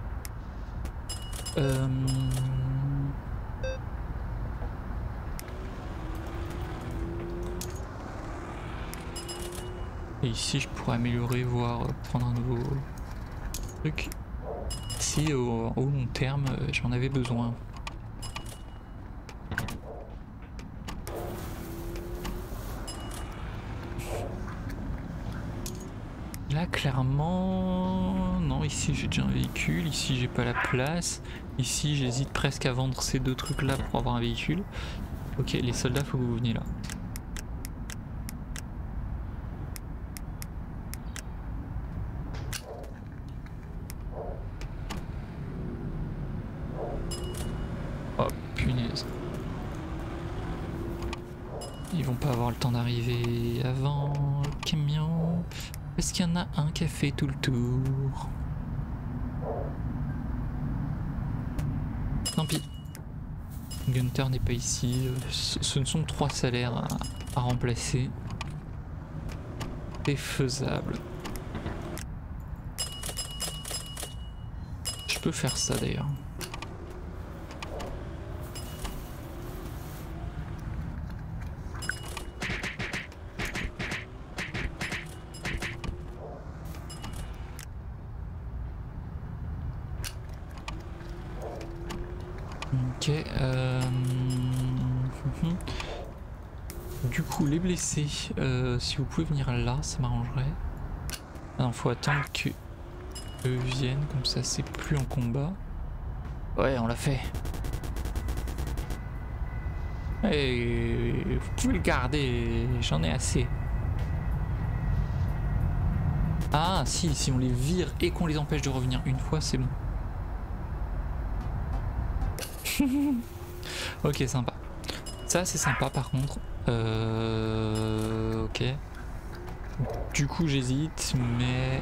Et ici je pourrais améliorer, voire prendre un nouveau truc. Si au long terme j'en avais besoin. Là clairement non, ici j'ai déjà un véhicule, ici j'ai pas la place, ici j'hésite presque à vendre ces deux trucs là pour avoir un véhicule. Ok, les soldats faut que vous veniez là. Oh punaise. Ils vont pas avoir le temps d'arriver avant le camion. Est-ce qu'il y en a un qui a fait tout le tour? Tant pis. Gunther n'est pas ici. Ce ne sont que 3 salaires à remplacer. C'est faisable. Je peux faire ça d'ailleurs. Ok. Du coup, les blessés, si vous pouvez venir là, ça m'arrangerait. Non, faut attendre que eux viennent, comme ça c'est plus en combat. Ouais, on l'a fait. Et vous pouvez le garder, j'en ai assez. Ah si on les vire et qu'on les empêche de revenir une fois, c'est bon. Ok, sympa. Ça c'est sympa par contre. Ok. Du coup j'hésite, mais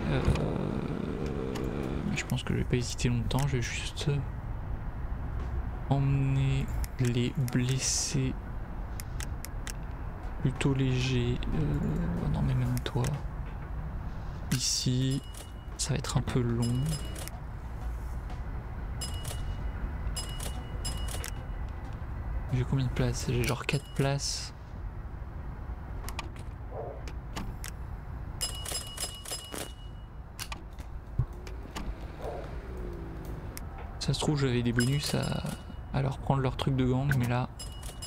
je pense que je vais pas hésiter longtemps. Je vais juste emmener les blessés plutôt légers. Non mais même toi. Ici, ça va être un peu long. J'ai combien de places? J'ai genre 4 places. Ça se trouve j'avais des bonus à leur prendre leur truc de gang, mais là...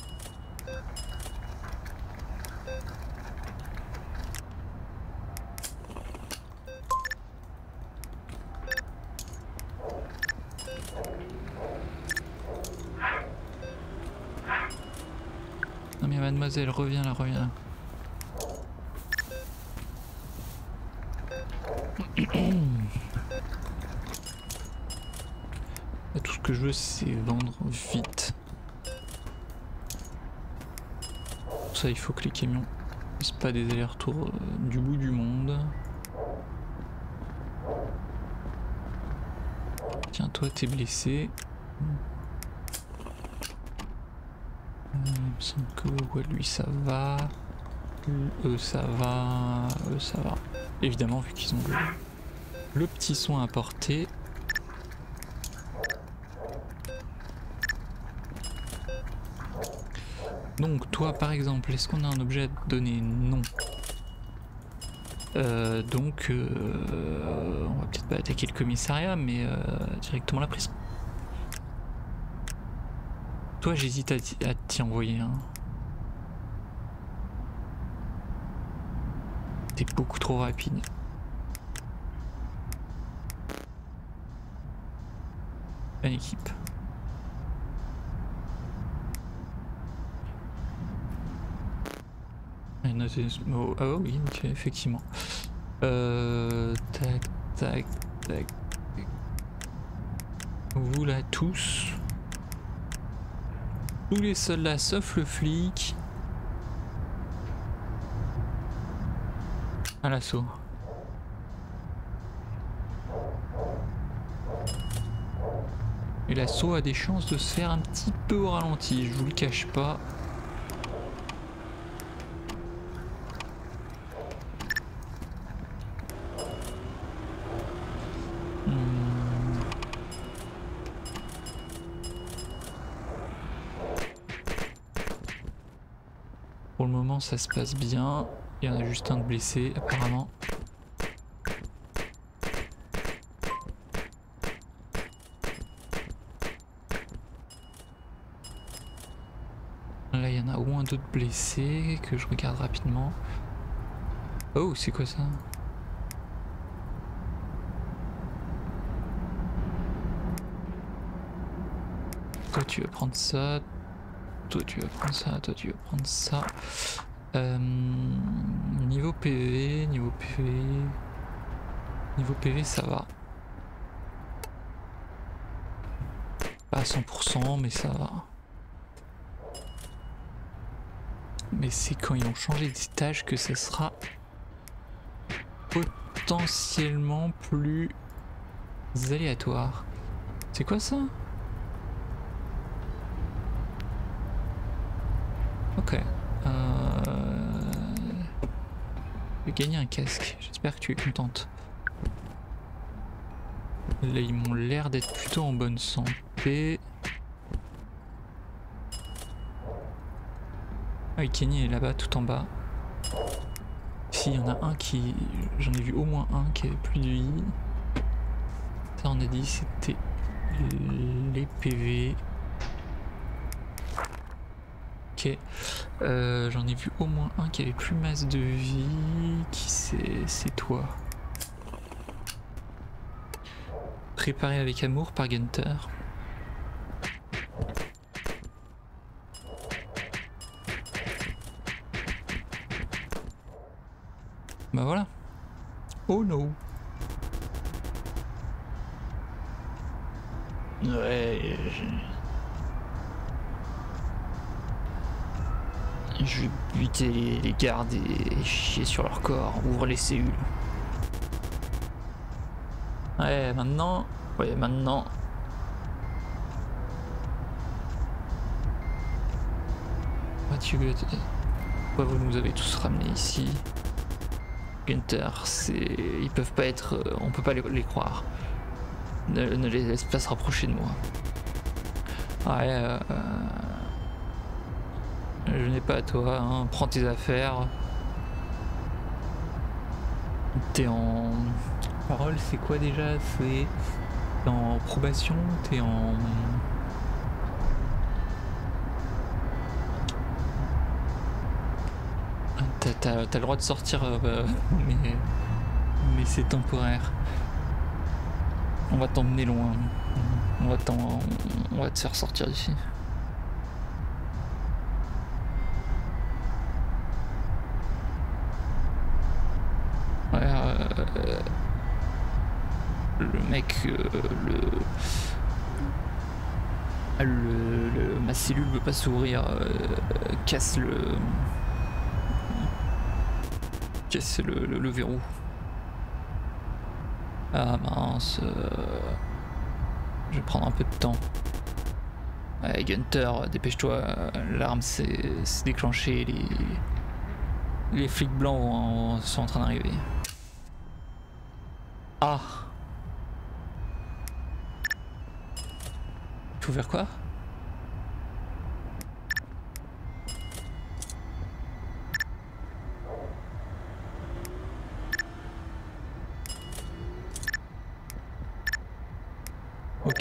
Non mais mademoiselle, reviens là, reviens là. Tout ce que je veux c'est vendre vite. Pour ça il faut que les camions fassent pas des allers-retours du bout du monde. Tiens, toi t'es blessé. Il me semble que ouais, lui ça va. Eux ça va. Eux ça va. Évidemment vu qu'ils ont le petit soin à porter. Donc toi par exemple, est-ce qu'on a un objet à te donner? Non. Donc on va peut-être pas attaquer le commissariat, mais directement la prison. Toi j'hésite à t'y envoyer. Hein. T'es beaucoup trop rapide. Bonne équipe. Oh, ah oui, ok, effectivement. Tac, tac, tac. Vous là tous. Tous les soldats sauf le flic. À l'assaut. Et l'assaut a des chances de se faire un petit peu au ralenti, je vous le cache pas. Pour le moment ça se passe bien. Il y en a juste un de blessé apparemment. Là il y en a au moins d'autres blessés que je regarde rapidement. Oh c'est quoi ça? Toi tu vas prendre ça. Toi tu vas prendre ça. Toi tu vas prendre ça. Niveau PV, niveau PV ça va. Pas à 100% mais ça va. Mais c'est quand ils vont changer d'étage que ça sera potentiellement plus aléatoire. C'est quoi ça? Ok. J'ai gagné un casque. J'espère que tu es contente. Là ils m'ont l'air d'être plutôt en bonne santé. Ah oui, Kenny est là-bas, tout en bas. Ici, il y en a un qui... J'en ai vu au moins un qui avait plus de vie. Ça, on a dit, c'était les PV. Ok. J'en ai vu au moins un qui avait plus masse de vie. Qui c'est toi. Préparé avec amour par Gunter. Bah voilà. Oh no. Ouais. Je vais buter les gardes et chier sur leur corps. Ouvre les cellules. Ouais, maintenant. Ouais, maintenant. Pourquoi vous nous avez tous ramenés ici? Gunter, ils peuvent pas être... on peut pas les croire. Ne les laisse pas se rapprocher de moi. Ouais, je n'ai pas à toi, hein. Prends tes affaires. T'es en... Parole, c'est quoi déjà? C'est... T'es en probation? T'es en... T'as le droit de sortir, mais c'est temporaire. On va t'emmener loin. On va te faire sortir d'ici. Ouais, le mec, ma cellule veut pas s'ouvrir. Casse le verrou. Ah mince, je vais prendre un peu de temps. Ouais, Gunter, dépêche-toi, l'arme s'est déclenchée, les flics blancs sont en train d'arriver. Ah, il faut faire quoi?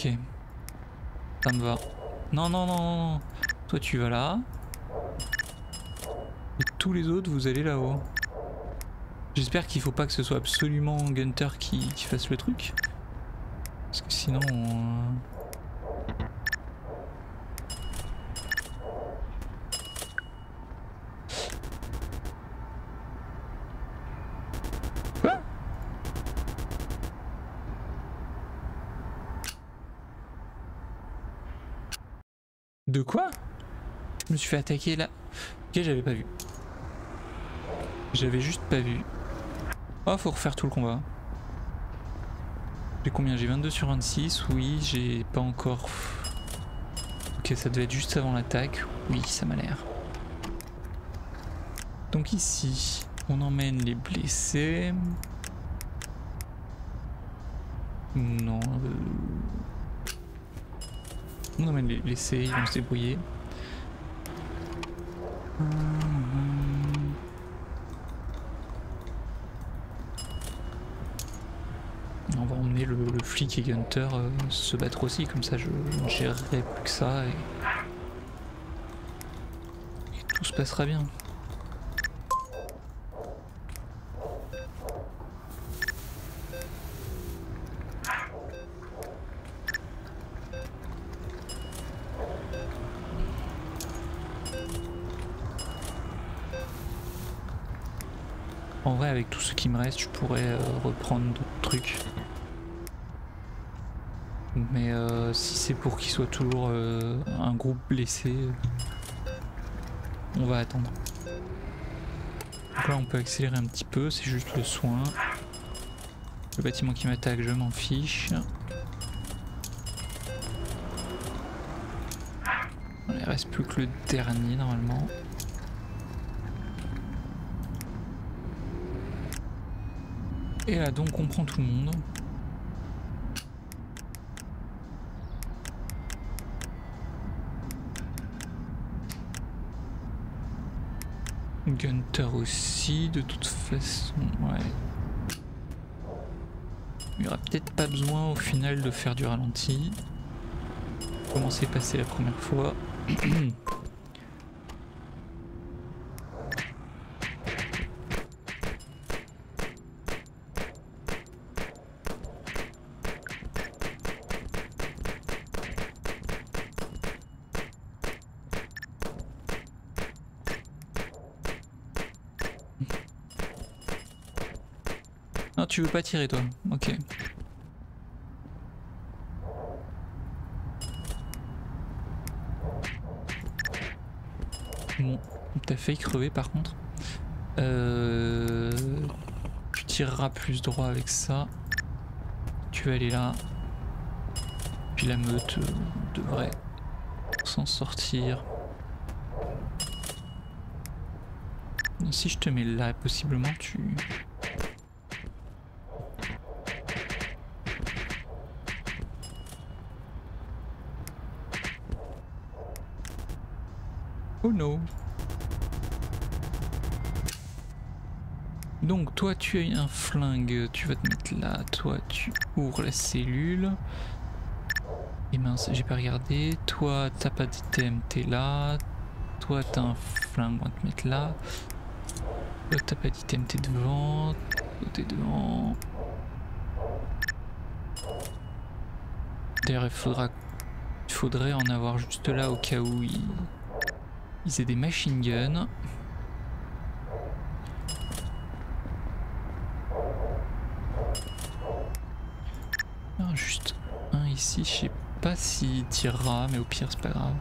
Ok. Ça me va. Non, non, non, non, non. Toi tu vas là. Et tous les autres vous allez là-haut. J'espère qu'il faut pas que ce soit absolument Gunter qui fasse le truc. Parce que sinon... Quoi? De quoi? Je me suis fait attaquer là. Ok, j'avais pas vu. J'avais juste pas vu. Oh, faut refaire tout le combat. J'ai combien? J'ai 22 sur 26. Oui, j'ai pas encore... Ok, ça devait être juste avant l'attaque. Oui, ça m'a l'air. Donc ici, on emmène les blessés. Non. On emmène les blessés, ils vont se débrouiller. On va emmener le flic et Gunter se battre aussi, comme ça je ne gérerai plus que ça et tout se passera bien. En vrai, avec tout ce qui me reste, je pourrais reprendre d'autres trucs. Mais si c'est pour qu'il soit toujours un groupe blessé, on va attendre. Donc là, on peut accélérer un petit peu, c'est juste le soin. Le bâtiment qui m'attaque, je m'en fiche. Il reste plus que le dernier normalement. Et là donc on prend tout le monde. Gunter aussi de toute façon, ouais. Il n'y aura peut-être pas besoin au final de faire du ralenti. Comment c'est passé la première fois. Non, tu veux pas tirer toi, ok. Bon, t'as failli crever par contre. Tu tireras plus droit avec ça. Tu vas aller là. Puis la meute devrait s'en sortir. Si je te mets là, possiblement tu... Oh no. Donc toi tu as un flingue, tu vas te mettre là, toi tu ouvres la cellule. Et mince, j'ai pas regardé. Toi t'as pas d'item, t'es là. Toi t'as un flingue, on va te mettre là. Toi t'as pas d'item, t'es devant. Toi t'es devant. D'ailleurs il faudrait en avoir juste là au cas où ils aient des machine guns. Alors juste un ici, je sais pas s'il tirera, mais au pire c'est pas grave.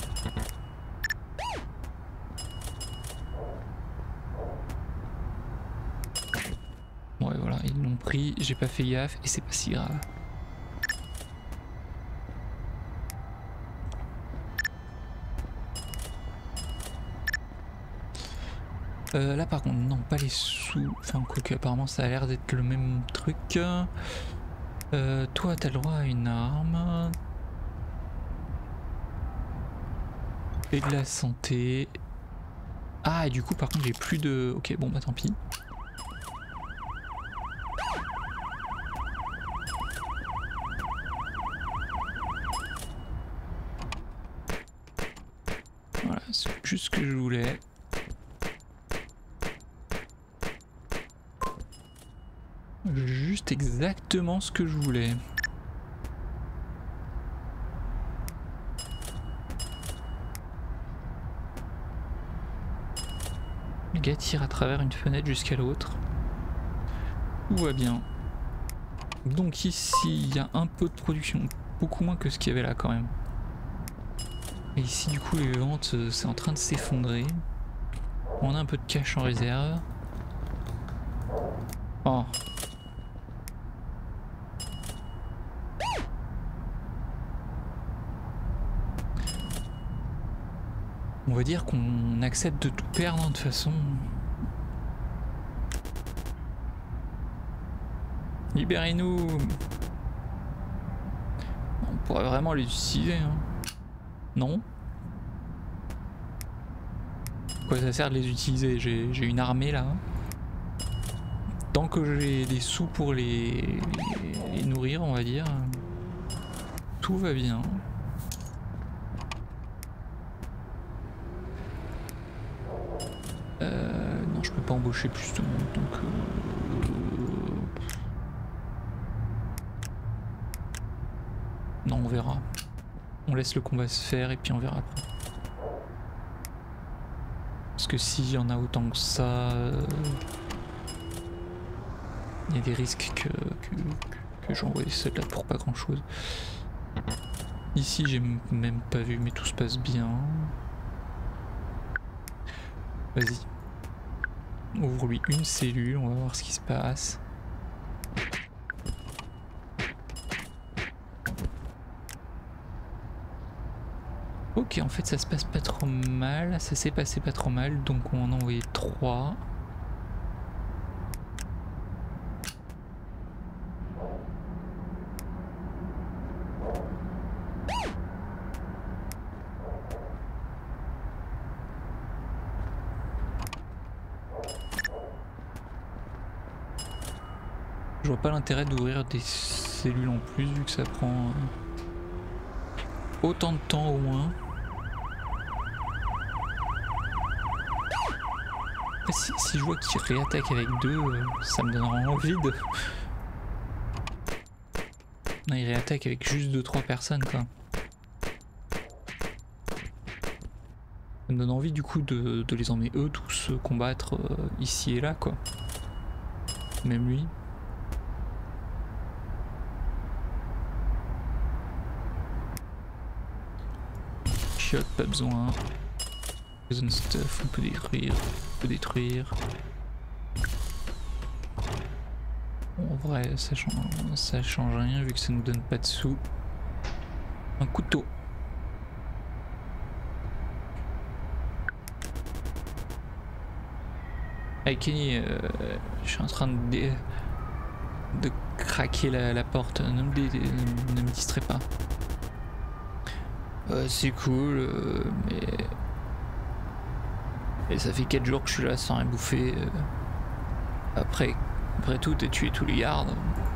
Ouais voilà, ils l'ont pris, j'ai pas fait gaffe et c'est pas si grave. Là par contre non, pas les sous, enfin quoique apparemment ça a l'air d'être le même truc. Toi t'as le droit à une arme. Et de la santé. Ah et du coup par contre j'ai plus de... Ok bon bah tant pis. Voilà, c'est juste ce que je voulais. Juste exactement ce que je voulais. Le gars tire à travers une fenêtre jusqu'à l'autre. Tout va bien. Donc ici, il y a un peu de production. Beaucoup moins que ce qu'il y avait là quand même. Et ici, du coup, les ventes, c'est en train de s'effondrer. On a un peu de cash en réserve. Oh. On va dire qu'on accepte de tout perdre hein, de toute façon. Libérez-nous. On pourrait vraiment les utiliser. Hein. Non? Quoi ça sert de les utiliser? J'ai une armée là. Tant que j'ai des sous pour les nourrir, on va dire, tout va bien. Non, je peux pas embaucher plus de monde, donc... Non, on verra. On laisse le combat se faire et puis on verra après. Parce que s'il y en a autant que ça... il y a des risques que j'envoie celle-là pour pas grand chose. Ici j'ai même pas vu mais tout se passe bien. Vas-y. Ouvre-lui une cellule, on va voir ce qui se passe. Ok, en fait ça se passe pas trop mal, ça s'est passé pas trop mal, donc on en a envoyé 3. Je vois pas l'intérêt d'ouvrir des cellules en plus vu que ça prend autant de temps au moins. Si je vois qu'il réattaque avec 2, ça me donnera envie de... Non, il réattaque avec juste 2-3 personnes quoi. Ça me donne envie du coup de les emmener eux tous combattre ici et là quoi. Même lui. Shot, pas besoin. Poison stuff, on peut détruire. On peut détruire. En vrai, ça change rien vu que ça nous donne pas de sous. Un couteau. Hey Kenny, je suis en train de craquer la porte. Ne me distrais pas. C'est cool, mais ça fait 4 jours que je suis là sans rien bouffer. Après tout, t'as tué tous les gardes.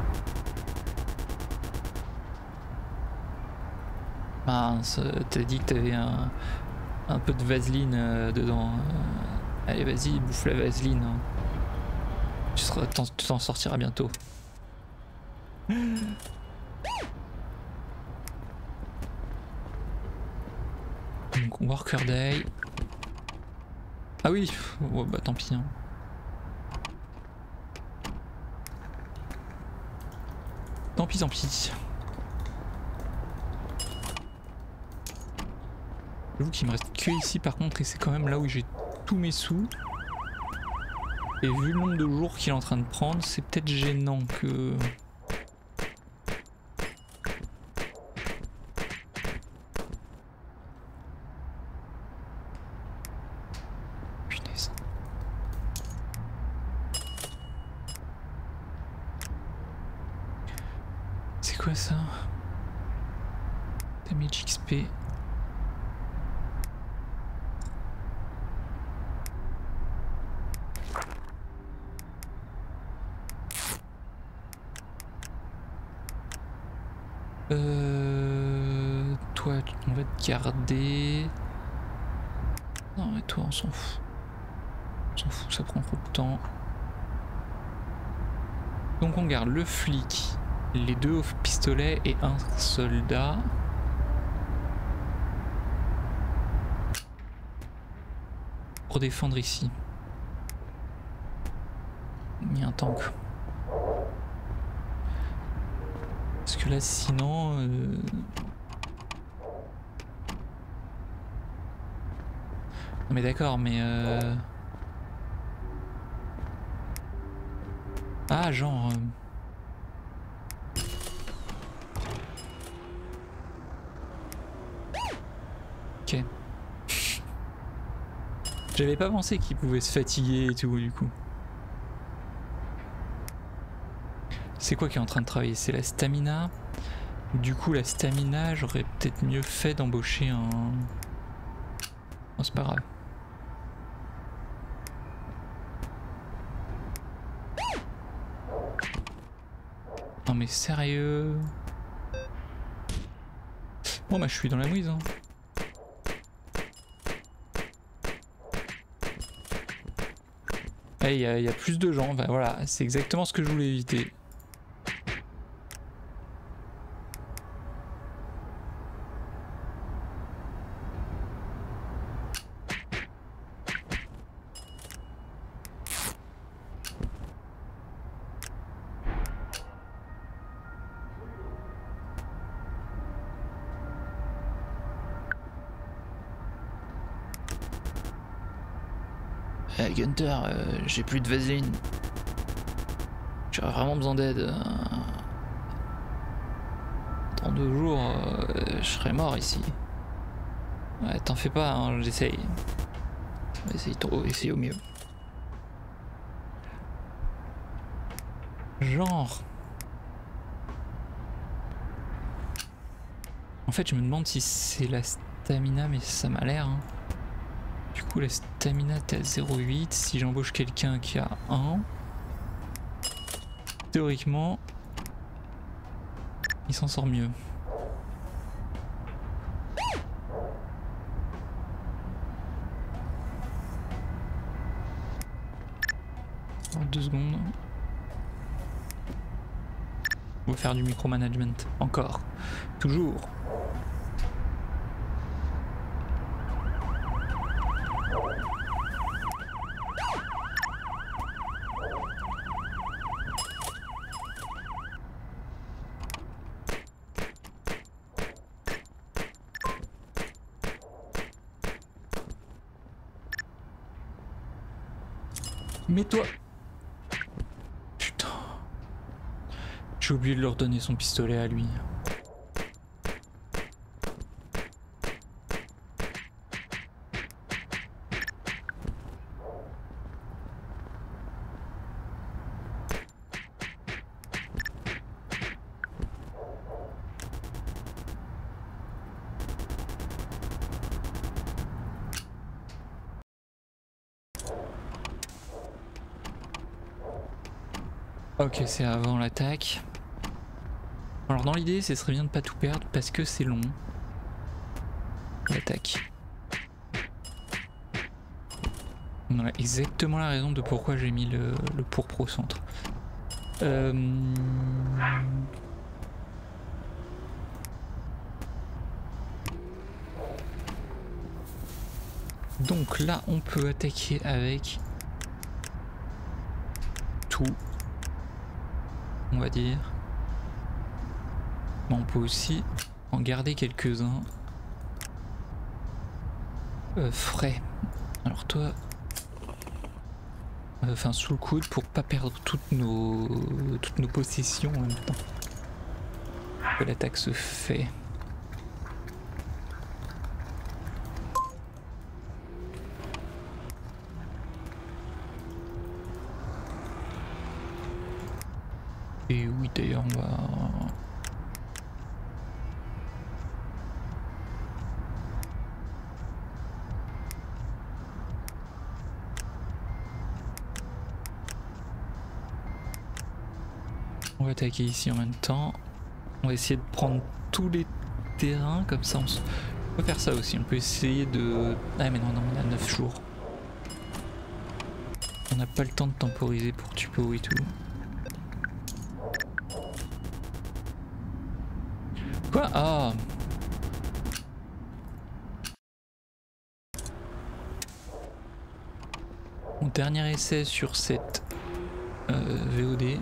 Mince, t'as dit que t'avais un peu de vaseline dedans. Allez, vas-y, bouffe la vaseline. Hein. Tu t'en sortiras bientôt. Donc, Worker Day. Ah oui, oh, bah tant pis. Hein. Tant pis, tant pis. J'avoue qu'il me reste que ici par contre, et c'est quand même là où j'ai tous mes sous. Et vu le nombre de jours qu'il est en train de prendre, c'est peut-être gênant que... Punaise. C'est quoi ça? Damage XP. Toi, on va te garder. Non, et toi, on s'en fout. On s'en fout, ça prend trop de temps. Donc on garde le flic, les 2 au pistolet et un soldat. Pour défendre ici. Il y a un tank. Parce que là sinon... Non mais d'accord, mais... Ah genre... Ok. J'avais pas pensé qu'il pouvait se fatiguer et tout du coup. C'est quoi qui est en train de travailler? C'est la stamina. Du coup la stamina, j'aurais peut-être mieux fait d'embaucher un... Oh, c'est pas grave. Non mais sérieux? Bon bah je suis dans la mouise hein. Il y a plus de gens, bah, voilà, c'est exactement ce que je voulais éviter. Gunther, j'ai plus de vaseline. J'aurais vraiment besoin d'aide. Dans 2 jours, je serai mort ici. Ouais, t'en fais pas, hein, j'essaye. Essaye au mieux. Genre. En fait, je me demande si c'est la stamina, mais ça m'a l'air. Hein. Du coup, la stamina t'es à 0,8. Si j'embauche quelqu'un qui a 1, théoriquement, il s'en sort mieux. En 2 secondes. On va faire du micromanagement. Encore. Toujours. Mais toi... Putain... J'ai oublié de leur donner son pistolet à lui. Ok, c'est avant l'attaque. Alors dans l'idée, ce serait bien de pas tout perdre parce que c'est long. L'attaque. On a exactement la raison de pourquoi j'ai mis le pourpre au centre. Donc là, on peut attaquer avec tout. On va dire. Mais on peut aussi en garder quelques-uns frais. Alors toi, enfin sous le coude pour pas perdre toutes nos possessions en même temps que l'attaque se fait. Et oui, d'ailleurs, on va attaquer ici en même temps. On va essayer de prendre tous les terrains, comme ça On peut faire ça aussi, on peut essayer de... Ah mais non, non, on a 9 jours. On n'a pas le temps de temporiser pour Tupo et tout. Quoi? Ah! Mon dernier essai sur cette VOD.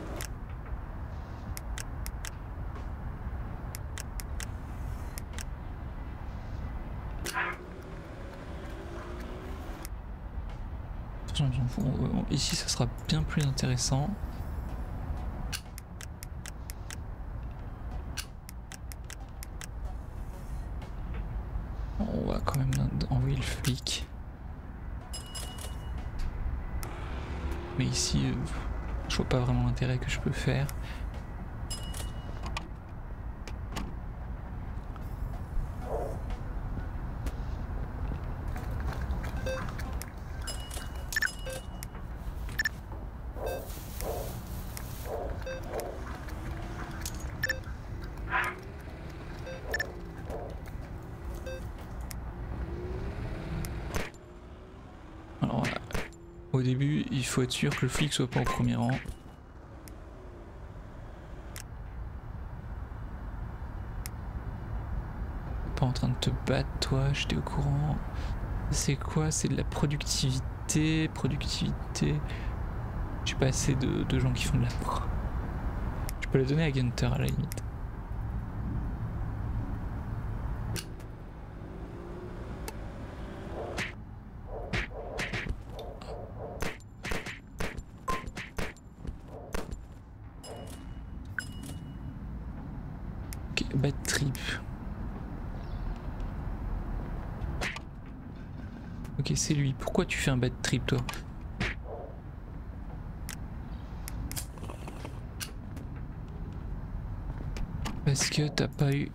Ici ça sera bien plus intéressant. On va quand même envoyer le flic. Mais ici, je vois pas vraiment l'intérêt que je peux faire. Alors, au début, il faut être sûr que le flic soit pas au premier rang. Pas en train de te battre, toi, j'étais au courant. C'est quoi? C'est de la productivité. Productivité. J'ai pas assez de gens qui font de la pro. Je peux la donner à Gunter à la limite. Ok, bad trip. Ok, c'est lui. Pourquoi tu fais un bad trip, toi? Parce que t'as pas eu...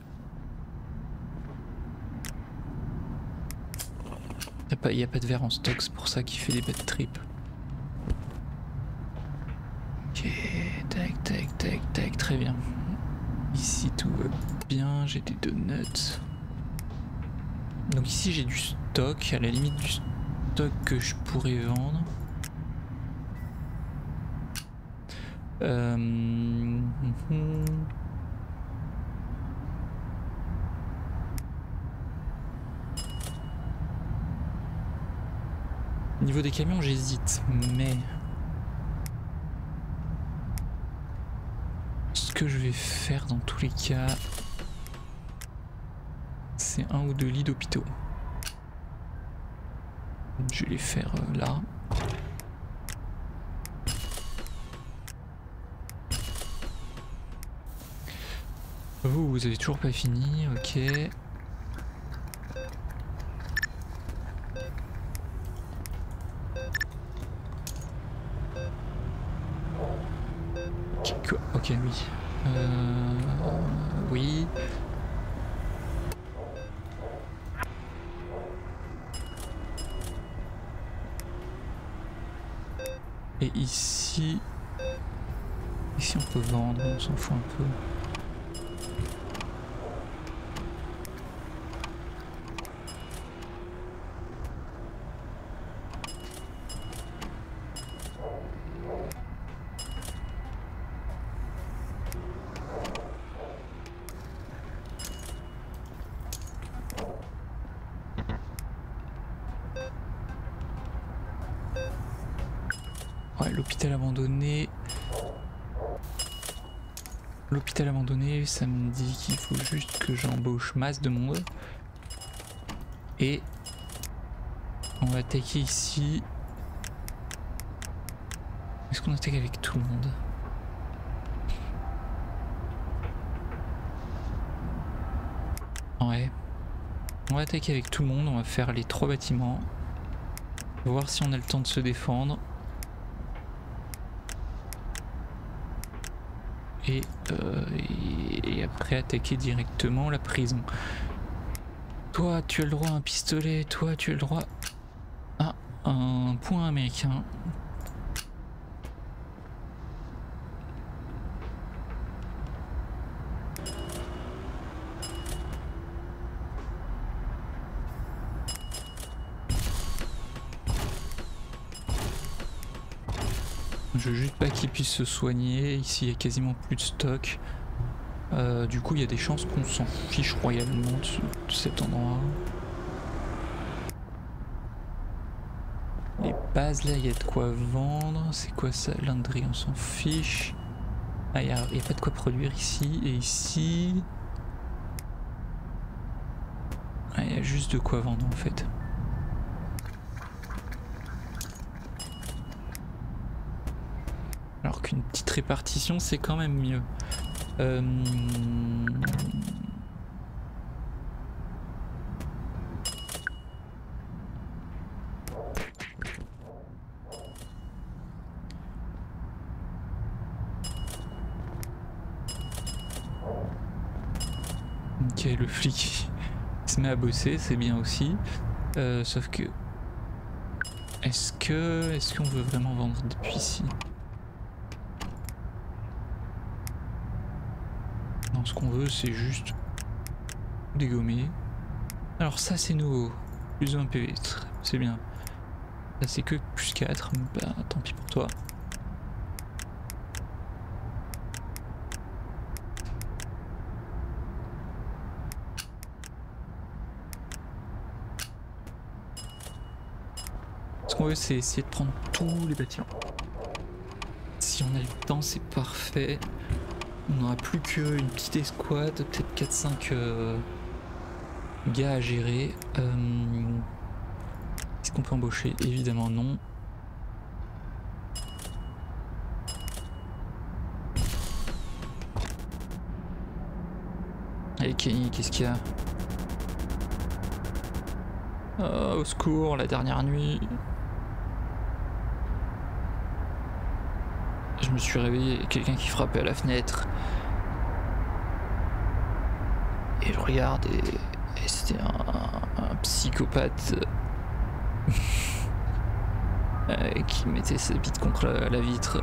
Y a pas de verre en stock, c'est pour ça qu'il fait des bad trips. Ok, tac, tac, tac, tac, très bien. Ici tout va bien, j'ai des donuts. Donc ici j'ai du stock, à la limite du stock que je pourrais vendre. Niveau des camions j'hésite, mais ce que je vais faire dans tous les cas, c'est 1 ou 2 lits d'hôpitaux. Je vais les faire là. Vous avez toujours pas fini, ok. Ok, oui. Oui. Et ici... Ici on peut vendre, on s'en fout un peu. Ouais, l'hôpital abandonné. L'hôpital abandonné, ça me dit qu'il faut juste que j'embauche masse de monde. Et on va attaquer ici. Est-ce qu'on attaque avec tout le monde? Ouais. On va attaquer avec tout le monde, on va faire les 3 bâtiments. Voir si on a le temps de se défendre. Et après attaquer directement la prison. Toi tu as le droit à un pistolet, toi tu as le droit à un point américain. Je veux juste pas qu'il puisse se soigner. Ici il y a quasiment plus de stock. Du coup il y a des chances qu'on s'en fiche royalement de cet endroit. Les bases là il y a de quoi vendre. C'est quoi ça? Linderie on s'en fiche. Ah il y a pas de quoi produire ici. Et ici... Ah, il y a juste de quoi vendre en fait. Alors qu'une petite répartition c'est quand même mieux. Ok, le flic se met à bosser, c'est bien aussi. Sauf que... Est-ce qu'on veut vraiment vendre depuis ici? Non, ce qu'on veut c'est juste dégommer. Alors ça c'est nouveau. Plus 1 PV, c'est bien. Ça c'est que plus 4, bah tant pis pour toi. Ce qu'on veut c'est essayer de prendre tous les bâtiments. Si on a le temps c'est parfait. On n'aura plus qu'une petite escouade, peut-être 4-5 gars à gérer. Est-ce qu'on peut embaucher? Évidemment non. Allez Kenny, qu'est-ce qu'il y a? Oh, au secours, la dernière nuit. Je me suis réveillé, quelqu'un qui frappait à la fenêtre. Et je regarde et c'était un psychopathe qui mettait sa bite contre la vitre.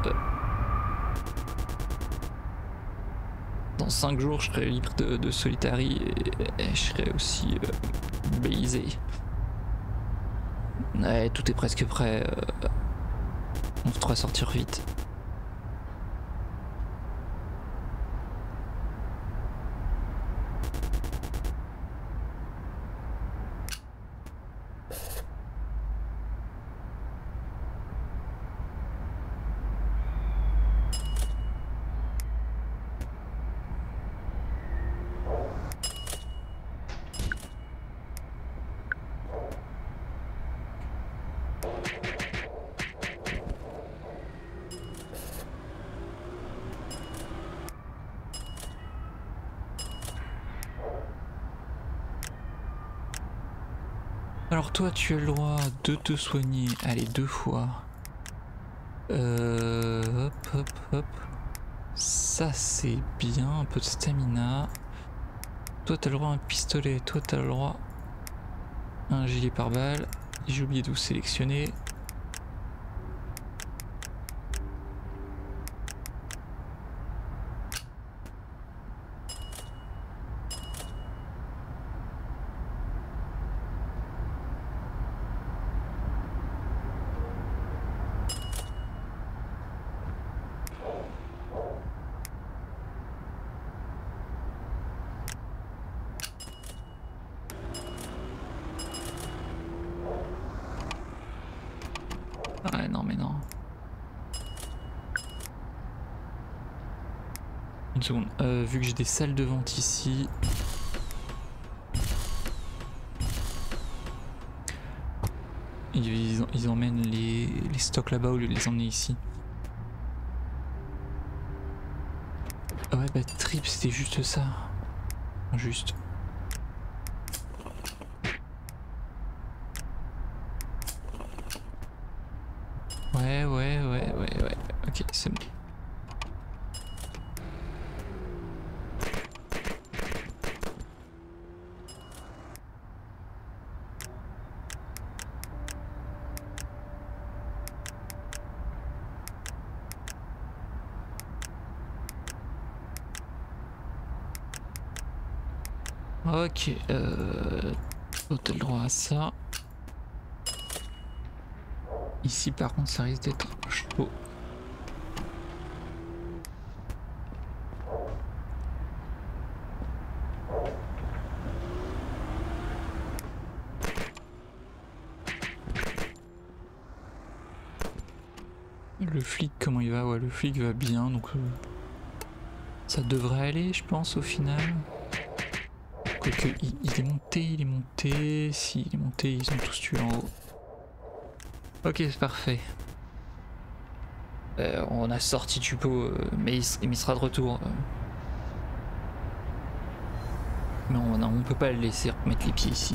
Dans 5 jours, je serai libre de Solitary et je serai aussi baisé. Ouais, tout est presque prêt. On devra sortir vite. Alors toi tu as le droit de te soigner, allez 2 fois. Hop hop hop. Ça c'est bien, un peu de stamina. Toi t'as le droit à un pistolet, toi t'as le droit à un gilet pare-balles. J'ai oublié de vous sélectionner. Ouais, non mais non. Une seconde, vu que j'ai des salles de vente ici. Ils emmènent les stocks là-bas au lieu de les emmener ici. Ah ouais bah trip c'était juste ça. Juste. Ouais, ok c'est bon. Ok, toi t'as le droit à ça. Ici par contre ça risque d'être chaud. Le flic, comment il va? Ouais, le flic va bien, donc ça devrait aller, je pense, au final. Quoique, il est monté, il est monté. Si, il est monté, ils ont tous tué en haut. Ok, c'est parfait. On a sorti Tupo, mais il sera de retour. Mais on peut pas le laisser mettre les pieds ici.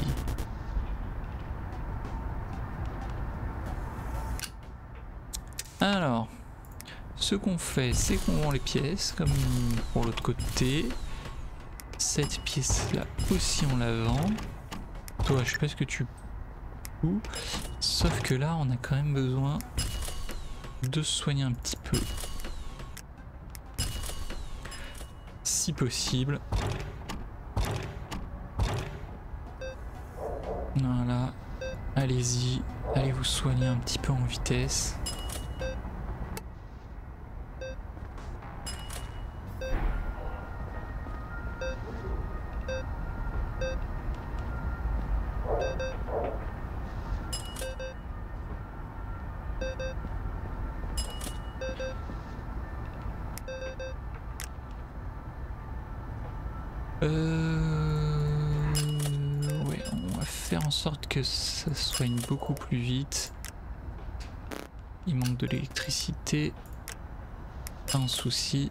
Alors, ce qu'on fait, c'est qu'on vend les pièces, comme pour l'autre côté. Cette pièce-là aussi, on la vend. Toi, je sais pas ce que tu fous. Sauf que là, on a quand même besoin de se soigner un petit peu. Si possible. Voilà. Allez-y. Allez vous soigner un petit peu en vitesse. Ouais, on va faire en sorte que ça soigne beaucoup plus vite. Il manque de l'électricité. Pas un souci.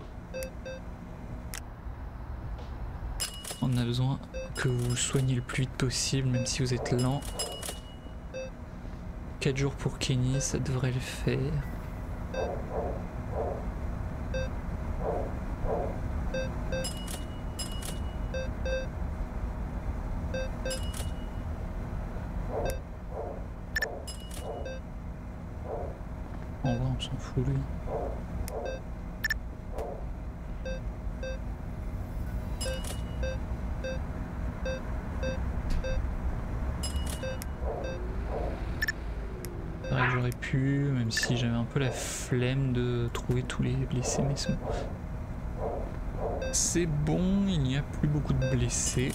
On a besoin que vous vous soignez le plus vite possible, même si vous êtes lent. 4 jours pour Kenny, ça devrait le faire. En vrai, on s'en fout lui. J'aurais pu, même si j'avais un peu la flemme de trouver tous les blessés, mais c'est bon, il n'y a plus beaucoup de blessés.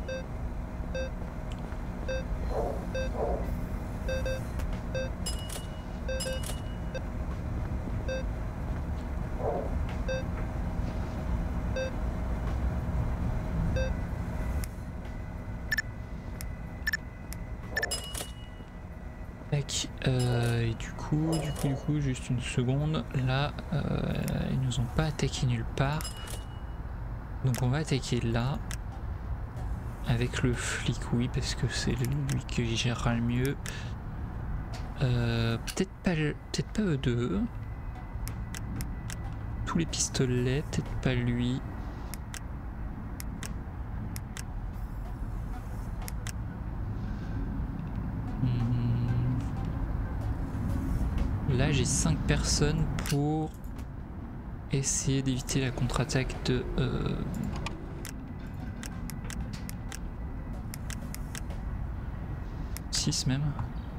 Et du coup, juste une seconde, là, ils nous ont pas attaqué nulle part. Donc on va attaquer là, avec le flic, oui, parce que c'est lui qui gérera le mieux. Peut-être pas eux deux. Tous les pistolets, peut-être pas lui. Là j'ai 5 personnes pour essayer d'éviter la contre-attaque de... 6 même.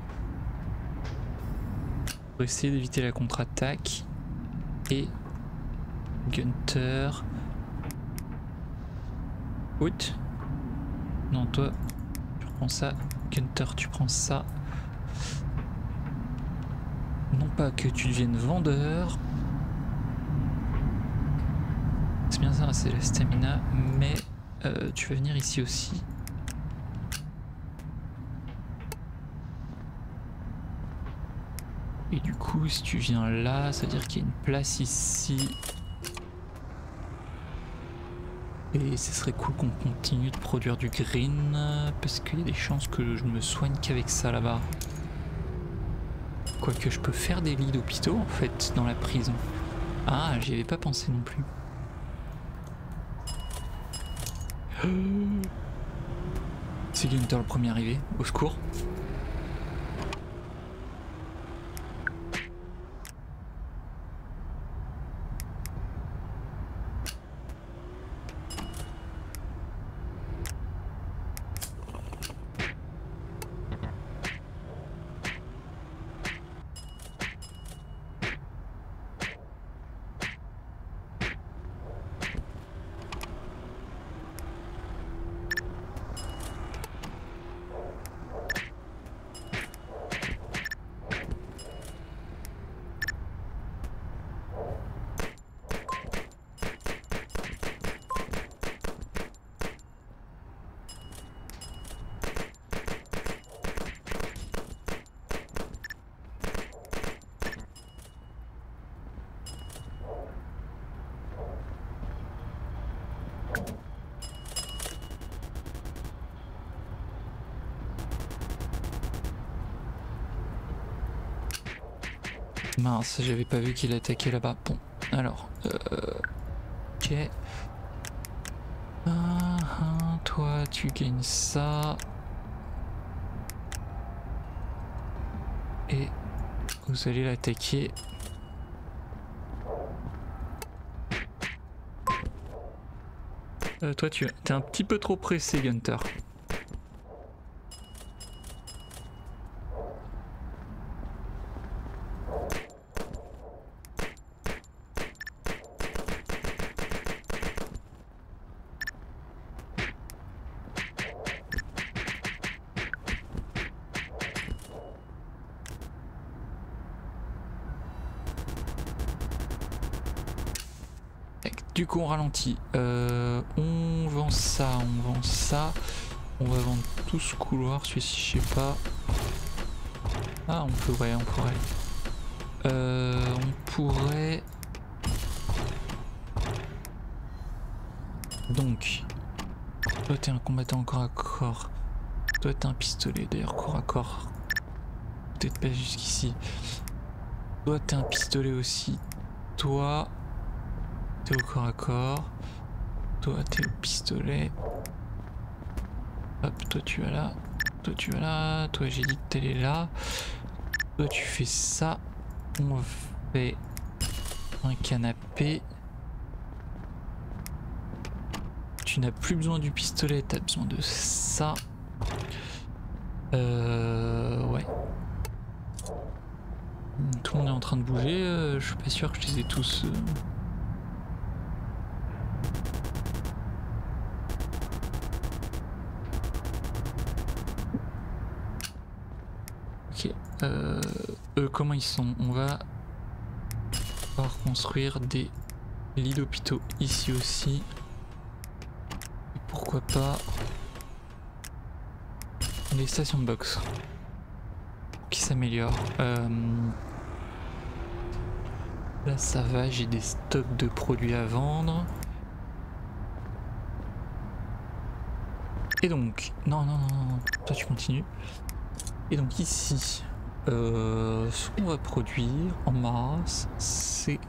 Pour essayer d'éviter la contre-attaque. Et... Gunter... Out. Non toi, tu prends ça. Gunter tu prends ça. Non pas que tu deviennes vendeur. C'est bien ça, c'est la stamina, mais tu vas venir ici aussi. Et du coup, si tu viens là, ça veut dire qu'il y a une place ici. Et ce serait cool qu'on continue de produire du green, parce qu'il y a des chances que je ne me soigne qu'avec ça là-bas. Quoique je peux faire des lits d'hôpitaux en fait dans la prison. Ah, j'y avais pas pensé non plus. C'est Gunter le premier arrivé, au secours. Mince, j'avais pas vu qu'il attaquait là-bas. Bon, alors, ok. Toi, tu gagnes ça. Et vous allez l'attaquer. Toi, t'es un petit peu trop pressé, Gunter. Du coup on ralentit, on vend ça, on va vendre tout ce couloir, celui-ci je sais pas. Ah on peut, ouais on pourrait. Donc, toi t'es un combattant corps à corps, toi t'es un pistolet d'ailleurs corps à corps, peut-être pas jusqu'ici. Toi t'es un pistolet aussi, toi... T'es au corps à corps. Toi t'es au pistolet. Hop, toi tu vas là. Toi tu vas là. Toi j'ai dit que t'allais là. Toi tu fais ça. On fait un canapé. Tu n'as plus besoin du pistolet, t'as besoin de ça. Ouais. Tout le monde est en train de bouger. Je suis pas sûr que je les ai tous... Eux comment ils sont? On va pouvoir construire des lits d'hôpitaux ici aussi. Et pourquoi pas des stations de box qui s'améliorent. Là ça va, j'ai des stocks de produits à vendre. Et donc, non, toi tu continues. Et donc ici, ce qu'on va produire en masse, c'est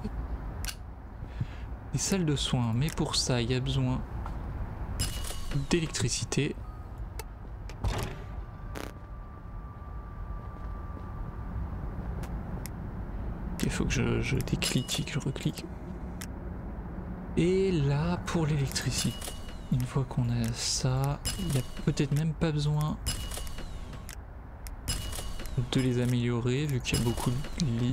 des salles de soins. Mais pour ça, il y a besoin d'électricité. Il faut que je déclique, que je reclique. Et là, pour l'électricité, une fois qu'on a ça, il n'y a peut-être même pas besoin de les améliorer vu qu'il y a beaucoup de lits.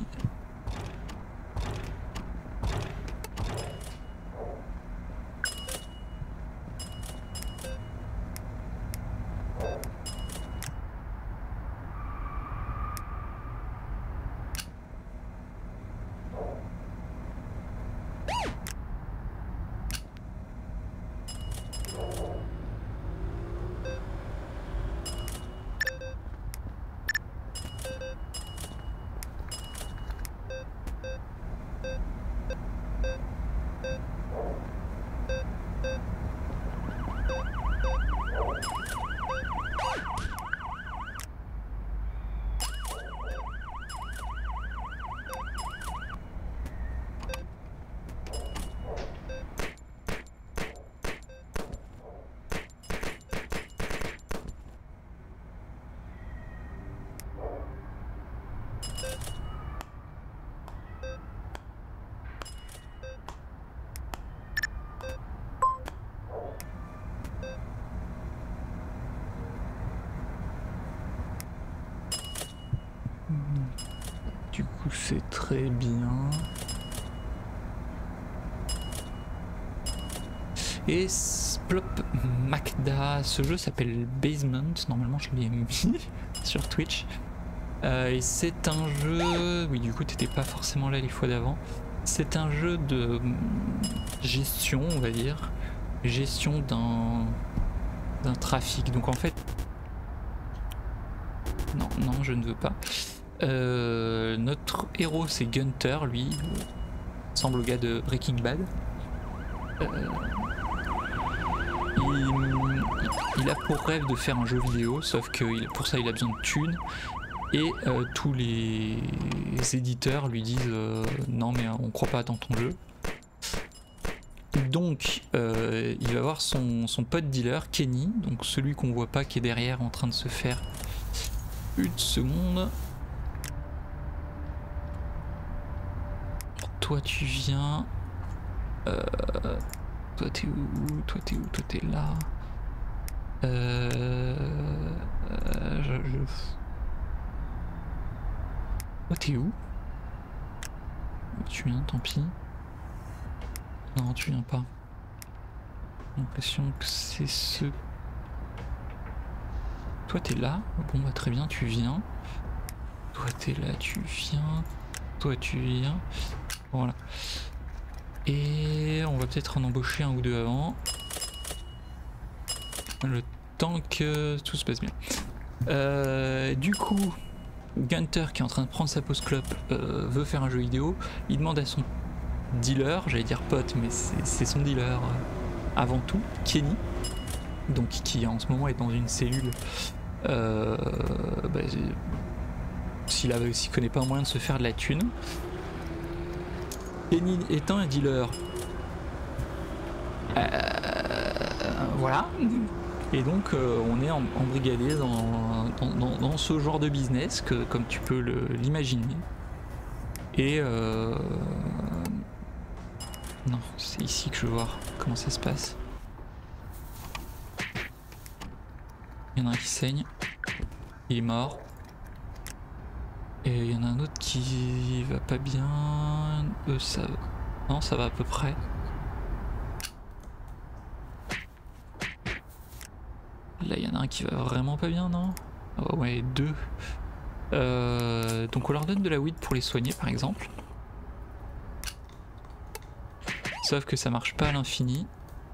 Du coup c'est très bien. Et Splop Macda, ce jeu s'appelle Basement, normalement je l'ai mis sur Twitch. Et c'est un jeu, oui du coup t'étais pas forcément là les fois d'avant. C'est un jeu de gestion on va dire, gestion d'un trafic. Donc en fait, non je ne veux pas. Notre héros c'est Gunter, lui semble au gars de Breaking Bad. Il a pour rêve de faire un jeu vidéo, sauf que pour ça il a besoin de thunes. Et tous les éditeurs lui disent non mais on croit pas dans ton jeu. Donc il va voir son pote dealer Kenny, donc celui qu'on voit pas qui est derrière en train de se faire une seconde. Toi tu viens. Toi t'es où? Toi t'es où? Toi t'es là. Toi t'es où? Tu viens, tant pis. Non, tu viens pas. J'ai l'impression que c'est ce... Toi t'es là? Bon bah très bien, tu viens. Toi t'es là, tu viens. Toi tu viens. Voilà. Et on va peut-être en embaucher un ou deux avant. Le temps que tout se passe bien. Du coup, Gunter qui est en train de prendre sa pause clope veut faire un jeu vidéo. Il demande à son dealer, j'allais dire pote, mais c'est son dealer avant tout, Kenny, donc qui en ce moment est dans une cellule. S'il connaît pas un moyen de se faire de la thune. Kenny étant un dealer. Voilà. Et donc on est embrigadé dans ce genre de business comme tu peux l'imaginer. Et non, c'est ici que je veux voir comment ça se passe. Il y en a un qui saigne. Il est mort. Et il y en a un autre qui va pas bien. Ça... Non, ça va à peu près. Là, il y en a un qui va vraiment pas bien, non? Oh, ouais, deux. Donc on leur donne de la weed pour les soigner, par exemple. Sauf que ça marche pas à l'infini.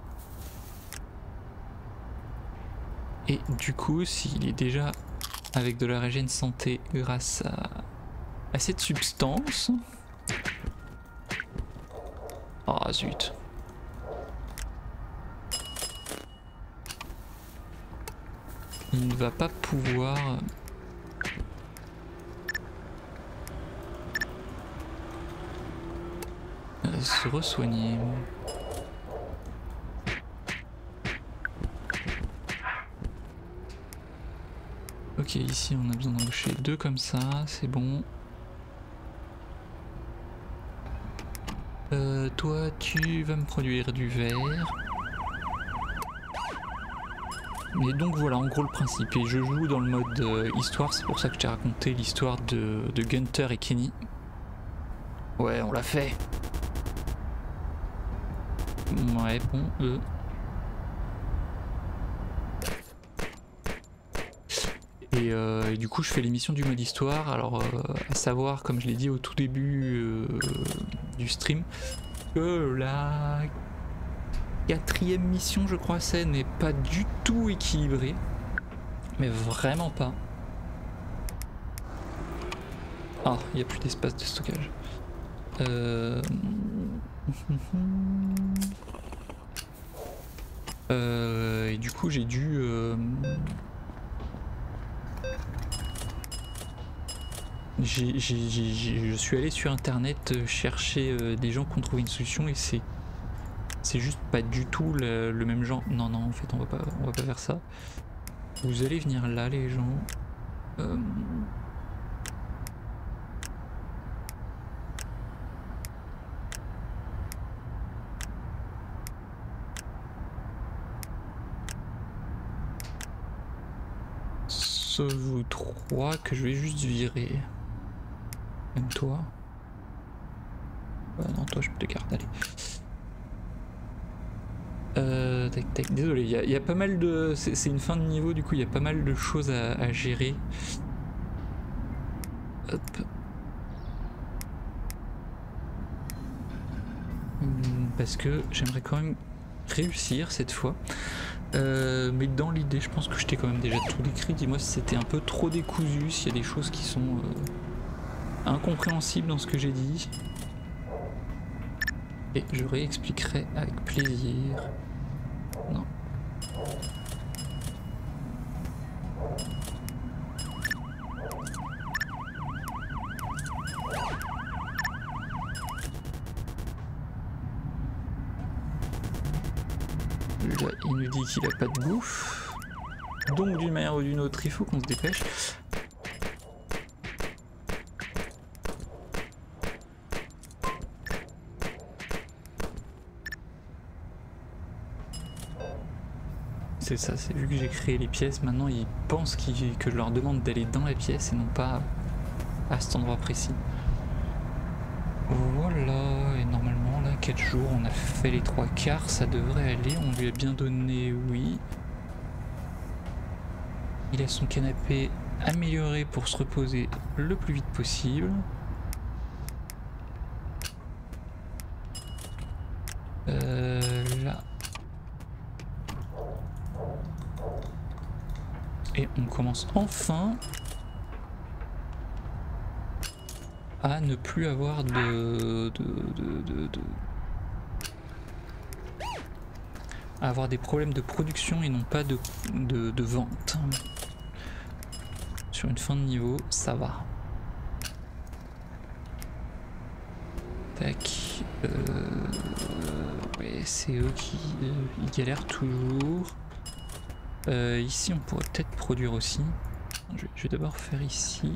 Et du coup, s'il est déjà avec de la régène santé grâce à cette substance... Oh zut. Il ne va pas pouvoir... se re-soigner. Ok, ici on a besoin d'embaucher deux comme ça, c'est bon. Toi tu vas me produire du verre. Mais donc voilà en gros le principe. Et je joue dans le mode histoire, c'est pour ça que je t'ai raconté l'histoire de Gunter et Kenny. Ouais, on l'a fait. Ouais, bon, Et du coup je fais l'émission du mode histoire, alors à savoir comme je l'ai dit au tout début du stream, que la 4e mission je crois c'est n'est pas du tout équilibrée, mais vraiment pas. Ah, il n'y a plus d'espace de stockage. Et du coup j'ai dû... je suis allé sur internet chercher des gens qui ont trouvé une solution et c'est juste pas du tout le même genre. Non non en fait on va pas faire ça. Vous allez venir là les gens. Sauf vous trois que je vais juste virer. Même toi. Non toi je peux te garder, allez. Tac tac, désolé, il y a pas mal de... C'est une fin de niveau du coup il y a pas mal de choses à gérer. Hop. Parce que j'aimerais quand même réussir cette fois. Mais dans l'idée je pense que je t'ai quand même déjà tout décrit. Dis-moi si c'était un peu trop décousu, s'il y a des choses qui sont incompréhensibles dans ce que j'ai dit. Et je réexpliquerai avec plaisir. Non. celui-là il nous dit qu'il a pas de bouffe. Donc d'une manière ou d'une autre il faut qu'on se dépêche. C'est ça, c'est vu que j'ai créé les pièces, maintenant ils pensent que je leur demande d'aller dans la pièce et non pas à cet endroit précis. Voilà, et normalement là 4 jours on a fait les 3/4, ça devrait aller, on lui a bien donné oui. Il a son canapé amélioré pour se reposer le plus vite possible. Là. Et on commence enfin à ne plus avoir à avoir des problèmes de production et non pas de vente. Sur une fin de niveau, ça va. Tac. Ouais, c'est eux qui ils galèrent toujours. Ici, on pourrait peut-être produire aussi. Je vais d'abord faire ici.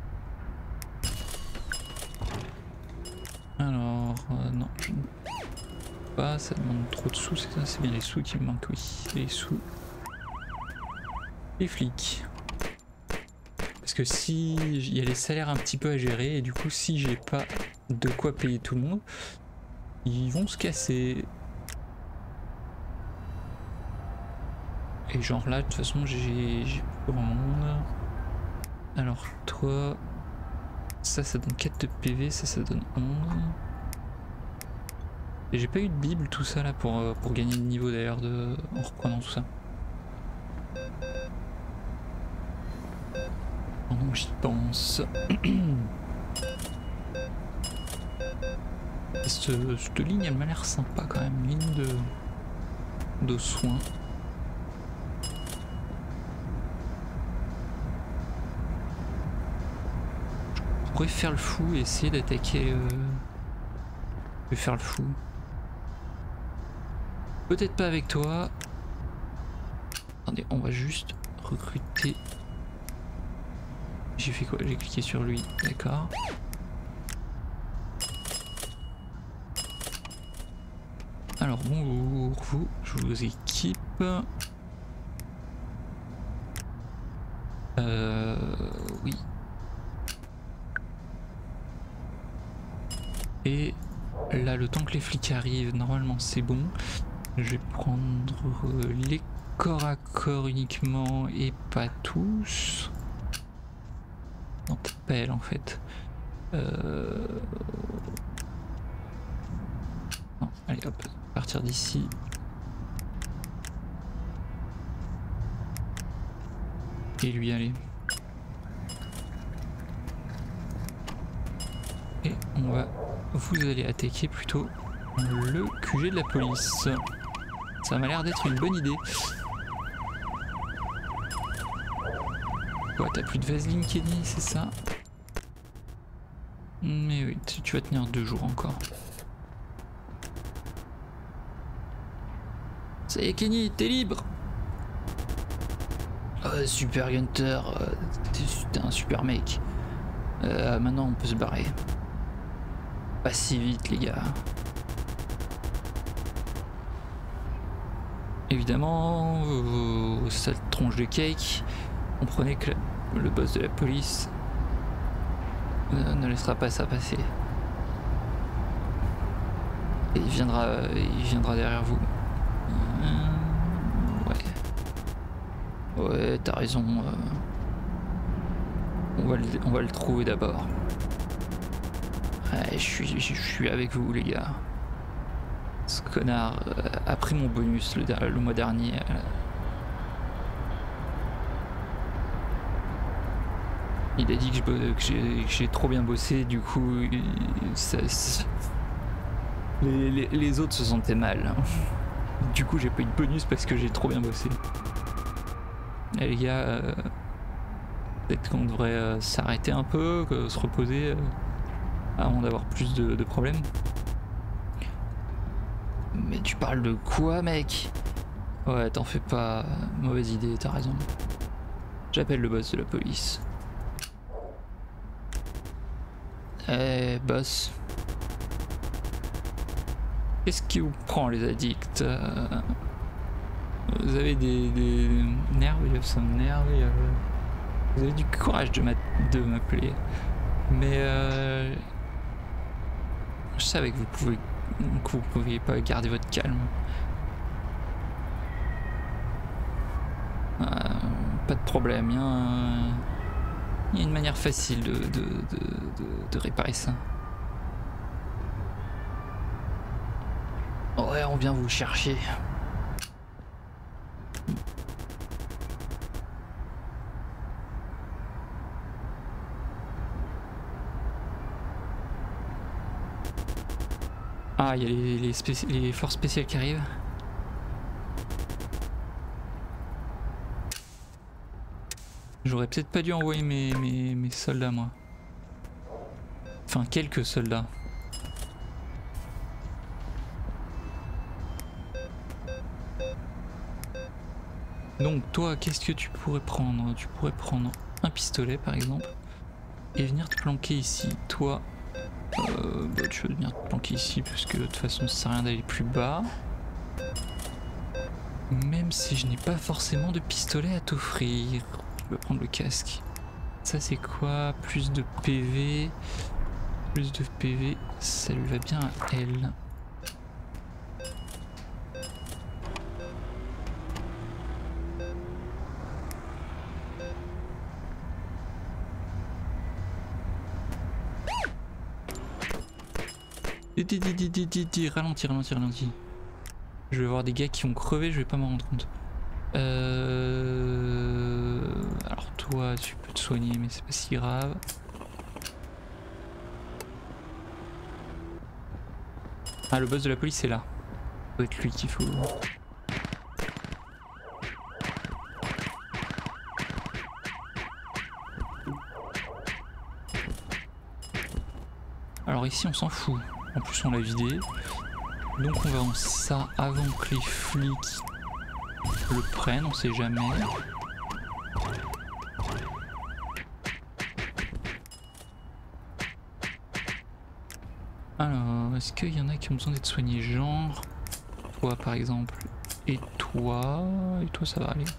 Alors, non, je ne peux pas, ça demande trop de sous, c'est ça, c'est bien les sous qui me manquent, oui. Les sous. Les flics. Parce que si il y a les salaires un petit peu à gérer, et du coup, si j'ai pas de quoi payer tout le monde, ils vont se casser. Et genre là, de toute façon, j'ai plus grand monde. Alors, toi. Ça donne 4 de PV, ça donne 11. Et j'ai pas eu de bible tout ça là pour gagner de niveau d'ailleurs en reprenant tout ça. Pendant que j'y pense. Cette ligne elle m'a l'air sympa quand même, ligne de soins. Je pourrais faire le fou et essayer d'attaquer. Je vais faire le fou. Peut-être pas avec toi. Attendez, on va juste recruter. J'ai fait quoi? J'ai cliqué sur lui, d'accord. Alors bonjour, vous, je vous équipe. Oui. Et là, le temps que les flics arrivent, normalement c'est bon. Je vais prendre les corps à corps uniquement et pas tous. Non, peut-être pas elle en fait. Non, allez hop, à partir d'ici. Et lui, allez. Et on va... Vous allez attaquer plutôt le QG de la police. Ça m'a l'air d'être une bonne idée. Quoi, t'as plus de vaseline Kenny, c'est ça? Mais oui, tu vas tenir 2 jours encore. Ça y est Kenny, t'es libre. Oh, super Gunter, t'es un super mec. Maintenant on peut se barrer. Pas si vite les gars. Évidemment, vos sales tronches de cake, comprenez que le boss de la police ne laissera pas ça passer. Et il viendra derrière vous. Ouais, t'as raison. On va le trouver d'abord. Ouais, je suis avec vous les gars. Ce connard a pris mon bonus le mois dernier. Il a dit que j'ai trop bien bossé, du coup les autres se sentaient mal. Du coup j'ai pas eu de bonus parce que j'ai trop bien bossé. Et les gars, peut-être qu'on devrait s'arrêter un peu, se reposer avant d'avoir plus de problèmes. Mais tu parles de quoi mec? Ouais, t'en fais pas. Mauvaise idée, t'as raison. J'appelle le boss de la police. Eh, boss. Qu'est-ce qui vous prend, les addicts? Vous avez des nerfs, you have some nerfs, vous avez du courage de m'appeler. Mais je savais que vous pouviez pas garder votre calme. Pas de problème, il y a une manière facile de réparer ça. Ouais, on vient vous chercher. Ah, il y a les forces spéciales qui arrivent. J'aurais peut-être pas dû envoyer mes soldats, moi. Enfin, quelques soldats. Donc toi, qu'est-ce que tu pourrais prendre? Tu pourrais prendre un pistolet par exemple et venir te planquer ici. Toi, bah, tu veux venir te planquer ici parce que de toute façon ça sert à rien d'aller plus bas. Même si je n'ai pas forcément de pistolet à t'offrir. Je vais prendre le casque. Ça c'est quoi? Plus de PV. Plus de PV, ça lui va bien à elle. Ralentis. Je vais voir des gars qui vont crever, je vais pas m'en rendre compte. Alors toi, tu peux te soigner, mais c'est pas si grave. Ah, le boss de la police est là. Ça doit être lui qu'il faut. Alors ici on s'en fout. En plus on l'a vidé. Donc on va en ça avant que les flics le prennent, on sait jamais. Alors, est-ce qu'il y en a qui ont besoin d'être soignés? Genre, toi par exemple, et toi ça va aller.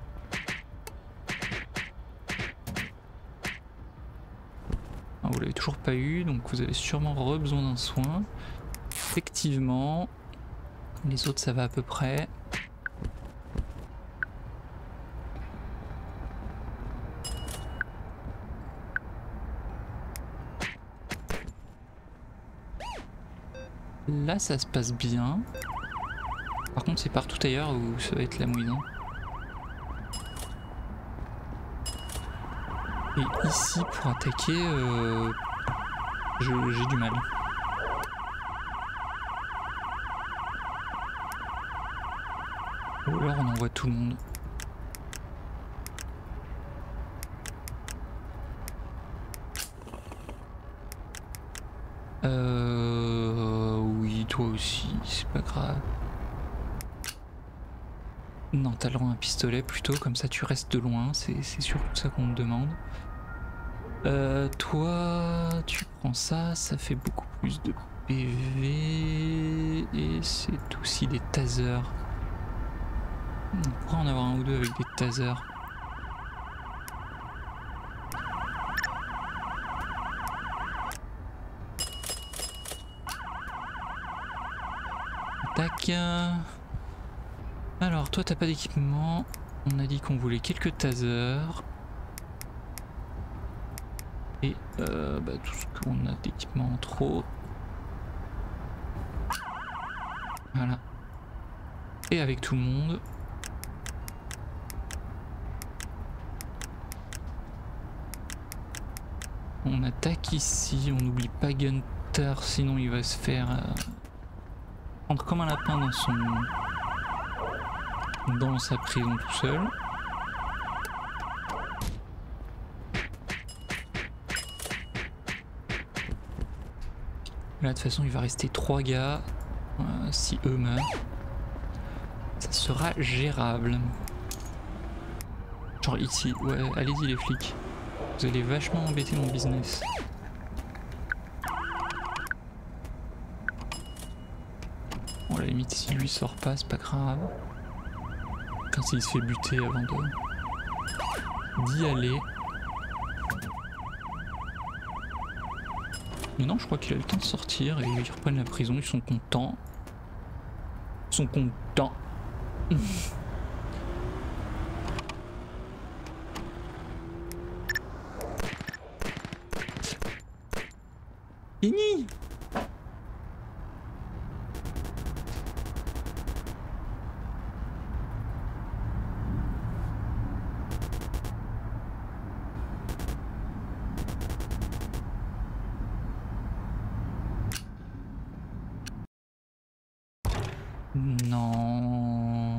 Ah, vous l'avez toujours pas eu, donc vous avez sûrement besoin d'un soin. Effectivement, les autres ça va à peu près. Là ça se passe bien. Par contre c'est partout ailleurs où ça va être la mouine. Et ici pour attaquer, j'ai du mal. Ou alors on envoie tout le monde. Oui, toi aussi, c'est pas grave. Non, t'as le droit à un pistolet plutôt, comme ça tu restes de loin, c'est surtout ça qu'on te demande. Toi, tu prends ça, ça fait beaucoup plus de PV et c'est aussi des tasers. On pourrait en avoir un ou deux avec des tasers. Tac. Alors toi t'as pas d'équipement. On a dit qu'on voulait quelques tasers. Et bah, tout ce qu'on a d'équipement en trop. Voilà. Et avec tout le monde. On attaque ici, on n'oublie pas Gunther, sinon il va se faire prendre comme un lapin dans sa prison tout seul. Là de toute façon il va rester 3 gars, si eux meurent. Ça sera gérable. Genre ici, ouais, allez-y les flics. Vous allez vachement embêter mon business. Bon, à la limite, si lui sort pas, c'est pas grave. Quand il se fait buter avant d'y aller. Mais non, je crois qu'il a le temps de sortir et ils reprennent la prison, ils sont contents. Ils sont contents. Fini. Non.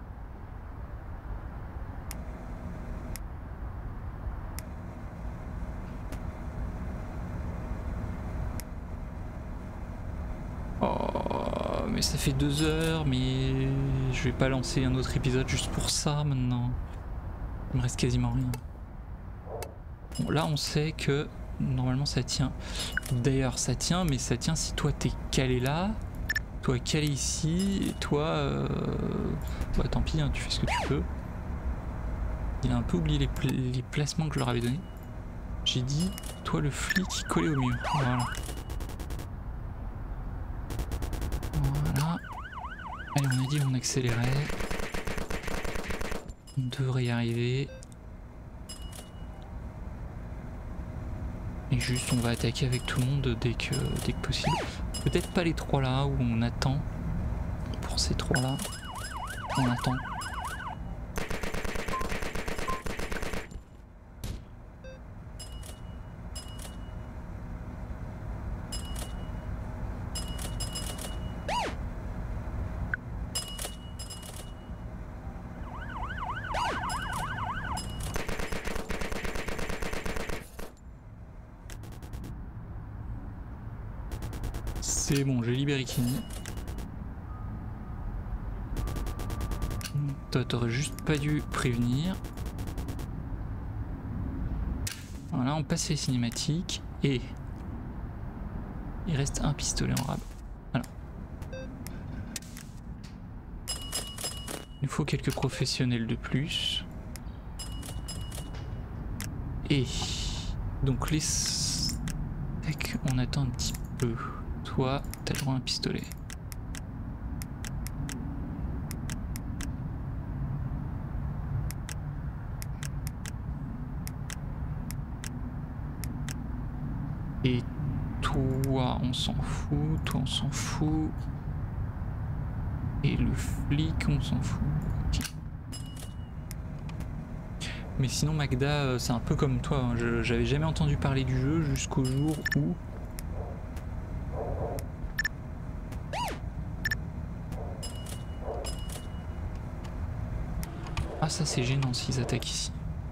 Oh, mais ça fait 2 heures, mais je vais pas lancer un autre épisode juste pour ça maintenant. Il me reste quasiment rien. Bon, là on sait que normalement ça tient. D'ailleurs ça tient, mais ça tient si toi t'es calé là. Toi calé ici, et toi bah tant pis hein, tu fais ce que tu peux. Il a un peu oublié les placements que je leur avais donnés. J'ai dit toi le flic collé au mur. Voilà. Voilà. Allez on a dit on accélérait. On devrait y arriver. Et juste on va attaquer avec tout le monde dès que possible. Peut-être pas les 3 là où on attend. Pour ces 3 là. On attend. C'est bon, j'ai libéré Kini. Toi, t'aurais juste pas dû prévenir. Voilà, on passe les cinématiques et il reste un pistolet en rab. Alors, il faut quelques professionnels de plus. Et donc les steaks, on attend un petit peu. Toi, t'as le droit à un pistolet. Et toi, on s'en fout. Toi, on s'en fout. Et le flic, on s'en fout. Okay. Mais sinon, Magda, c'est un peu comme toi. Hein. J'avais jamais entendu parler du jeu jusqu'au jour où... Ah ça c'est gênant s'ils attaquent ici.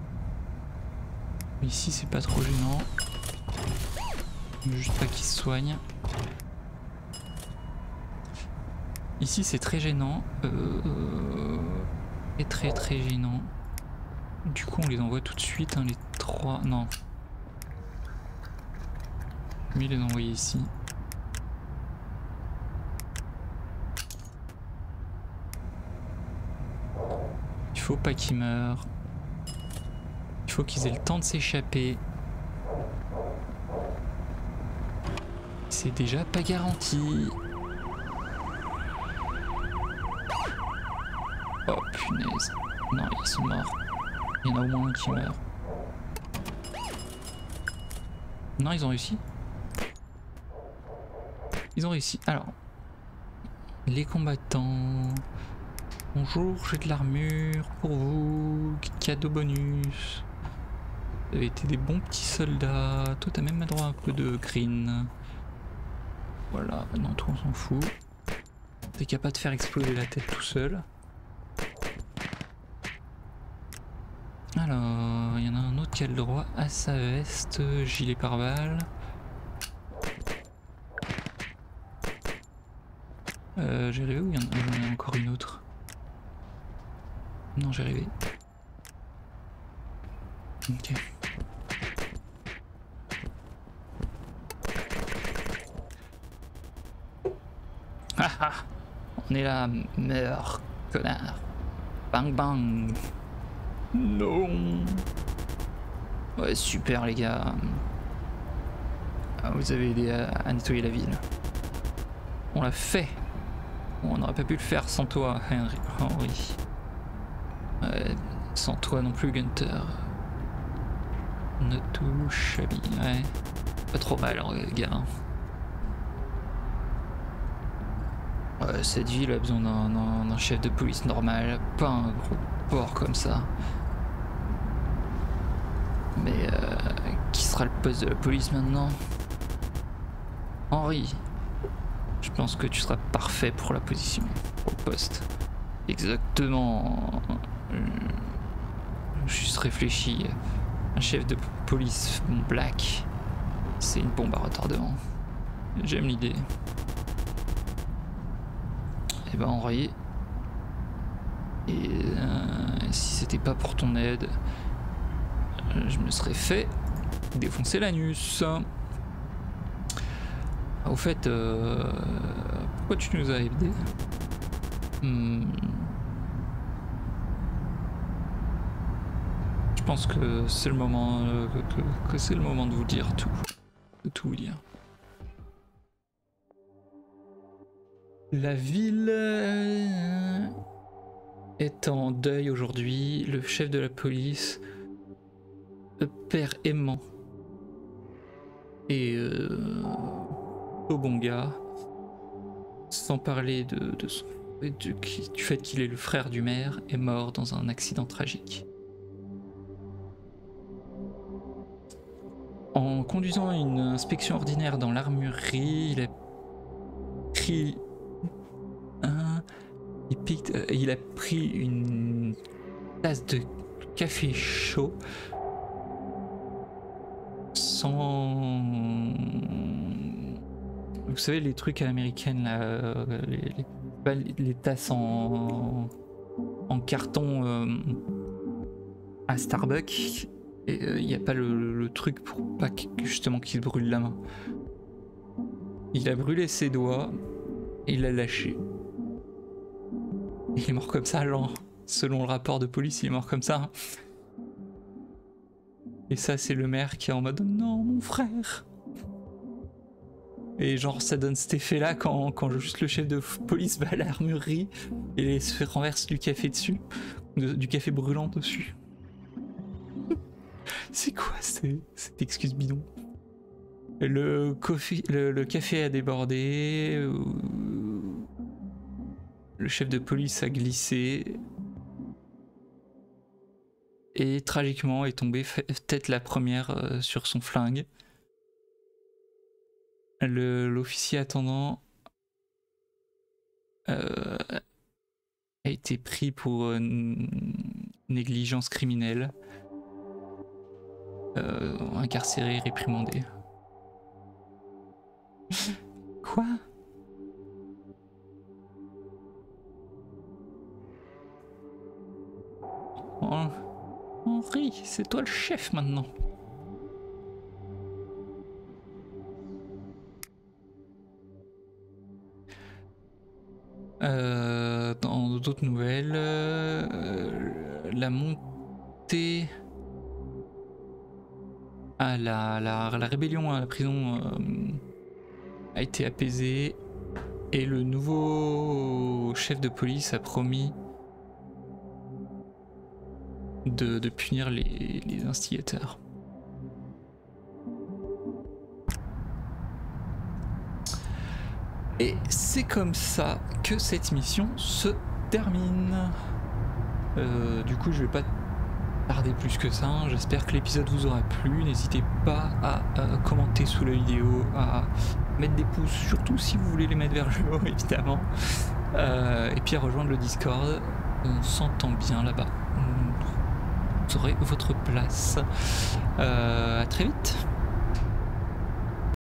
Mais ici c'est pas trop gênant. Juste pas qu'ils se soignent. Ici c'est très gênant. Et très gênant. Du coup on les envoie tout de suite hein, les 3. Non. Mais les envoyer ici. Il faut pas qu'ils meurent. Il faut qu'ils aient le temps de s'échapper. C'est déjà pas garanti. Oh punaise. Non, ils sont morts. Il y en a au moins un qui meurt. Non, ils ont réussi. Ils ont réussi. Alors, les combattants. Bonjour, j'ai de l'armure pour vous. Cadeau bonus. Vous avez été des bons petits soldats. Toi, t'as même droit à un peu de green. Voilà, non, toi, on s'en fout. T'es capable de faire exploser la tête tout seul. Alors, il y en a un autre qui a le droit à sa veste, gilet pare-balles. J'ai rêvé où il y en a encore une autre. Non, j'ai rêvé. Ok. Ah ah, on est là, meurs, connard. Bang bang. Non. Ouais, super les gars. Ah, vous avez aidé à nettoyer la ville. On l'a fait. On n'aurait pas pu le faire sans toi, Henry. Sans toi non plus, Gunther. Ne touche, Abby. Ouais. Pas trop mal, gars. Cette ville a besoin d'un chef de police normal, pas un gros porc comme ça. Mais qui sera le poste de la police maintenant? Henry. Je pense que tu seras parfait pour la position, pour le poste. Exactement. Juste réfléchi. Un chef de police black, c'est une bombe à retardement. J'aime l'idée. Et ben Henry, et si c'était pas pour ton aide, je me serais fait défoncer l'anus. Au fait, pourquoi tu nous as aidés? Je pense que c'est le moment que c'est le moment de vous dire tout, de tout vous dire. La ville est en deuil aujourd'hui. Le chef de la police, le père aimant et Tobonga, sans parler du fait qu'il est le frère du maire, est mort dans un accident tragique. En conduisant une inspection ordinaire dans l'armurerie, il a pris il a pris une tasse de café chaud sans... Vous savez les trucs à l'américaine là, les tasses en carton à Starbucks, et il n'y a pas le truc pour pas justement qu'il se brûle la main. Il a brûlé ses doigts et il l'a lâché. Il est mort comme ça, genre, selon le rapport de police, il est mort comme ça. Et ça, c'est le maire qui est en mode non, mon frère. Et genre, ça donne cet effet-là quand juste le chef de police va à l'armurerie et se fait renverse du café dessus, du café brûlant dessus. C'est quoi cette excuse bidon? Le café a débordé. Le chef de police a glissé et tragiquement est tombé tête la première sur son flingue. L'officier attendant a été pris pour négligence criminelle, incarcéré, réprimandé. Quoi? Henry, c'est toi le chef maintenant. Dans d'autres nouvelles, la montée à la rébellion à la prison a été apaisée et le nouveau chef de police a promis de punir les instigateurs. Et c'est comme ça que cette mission se termine. Du coup, je vais pas tarder plus que ça. J'espère que l'épisode vous aura plu. N'hésitez pas à commenter sous la vidéo, à mettre des pouces, surtout si vous voulez les mettre vers le haut, évidemment. Et puis à rejoindre le Discord. On s'entend bien là-bas. Vous aurez votre place. À très vite.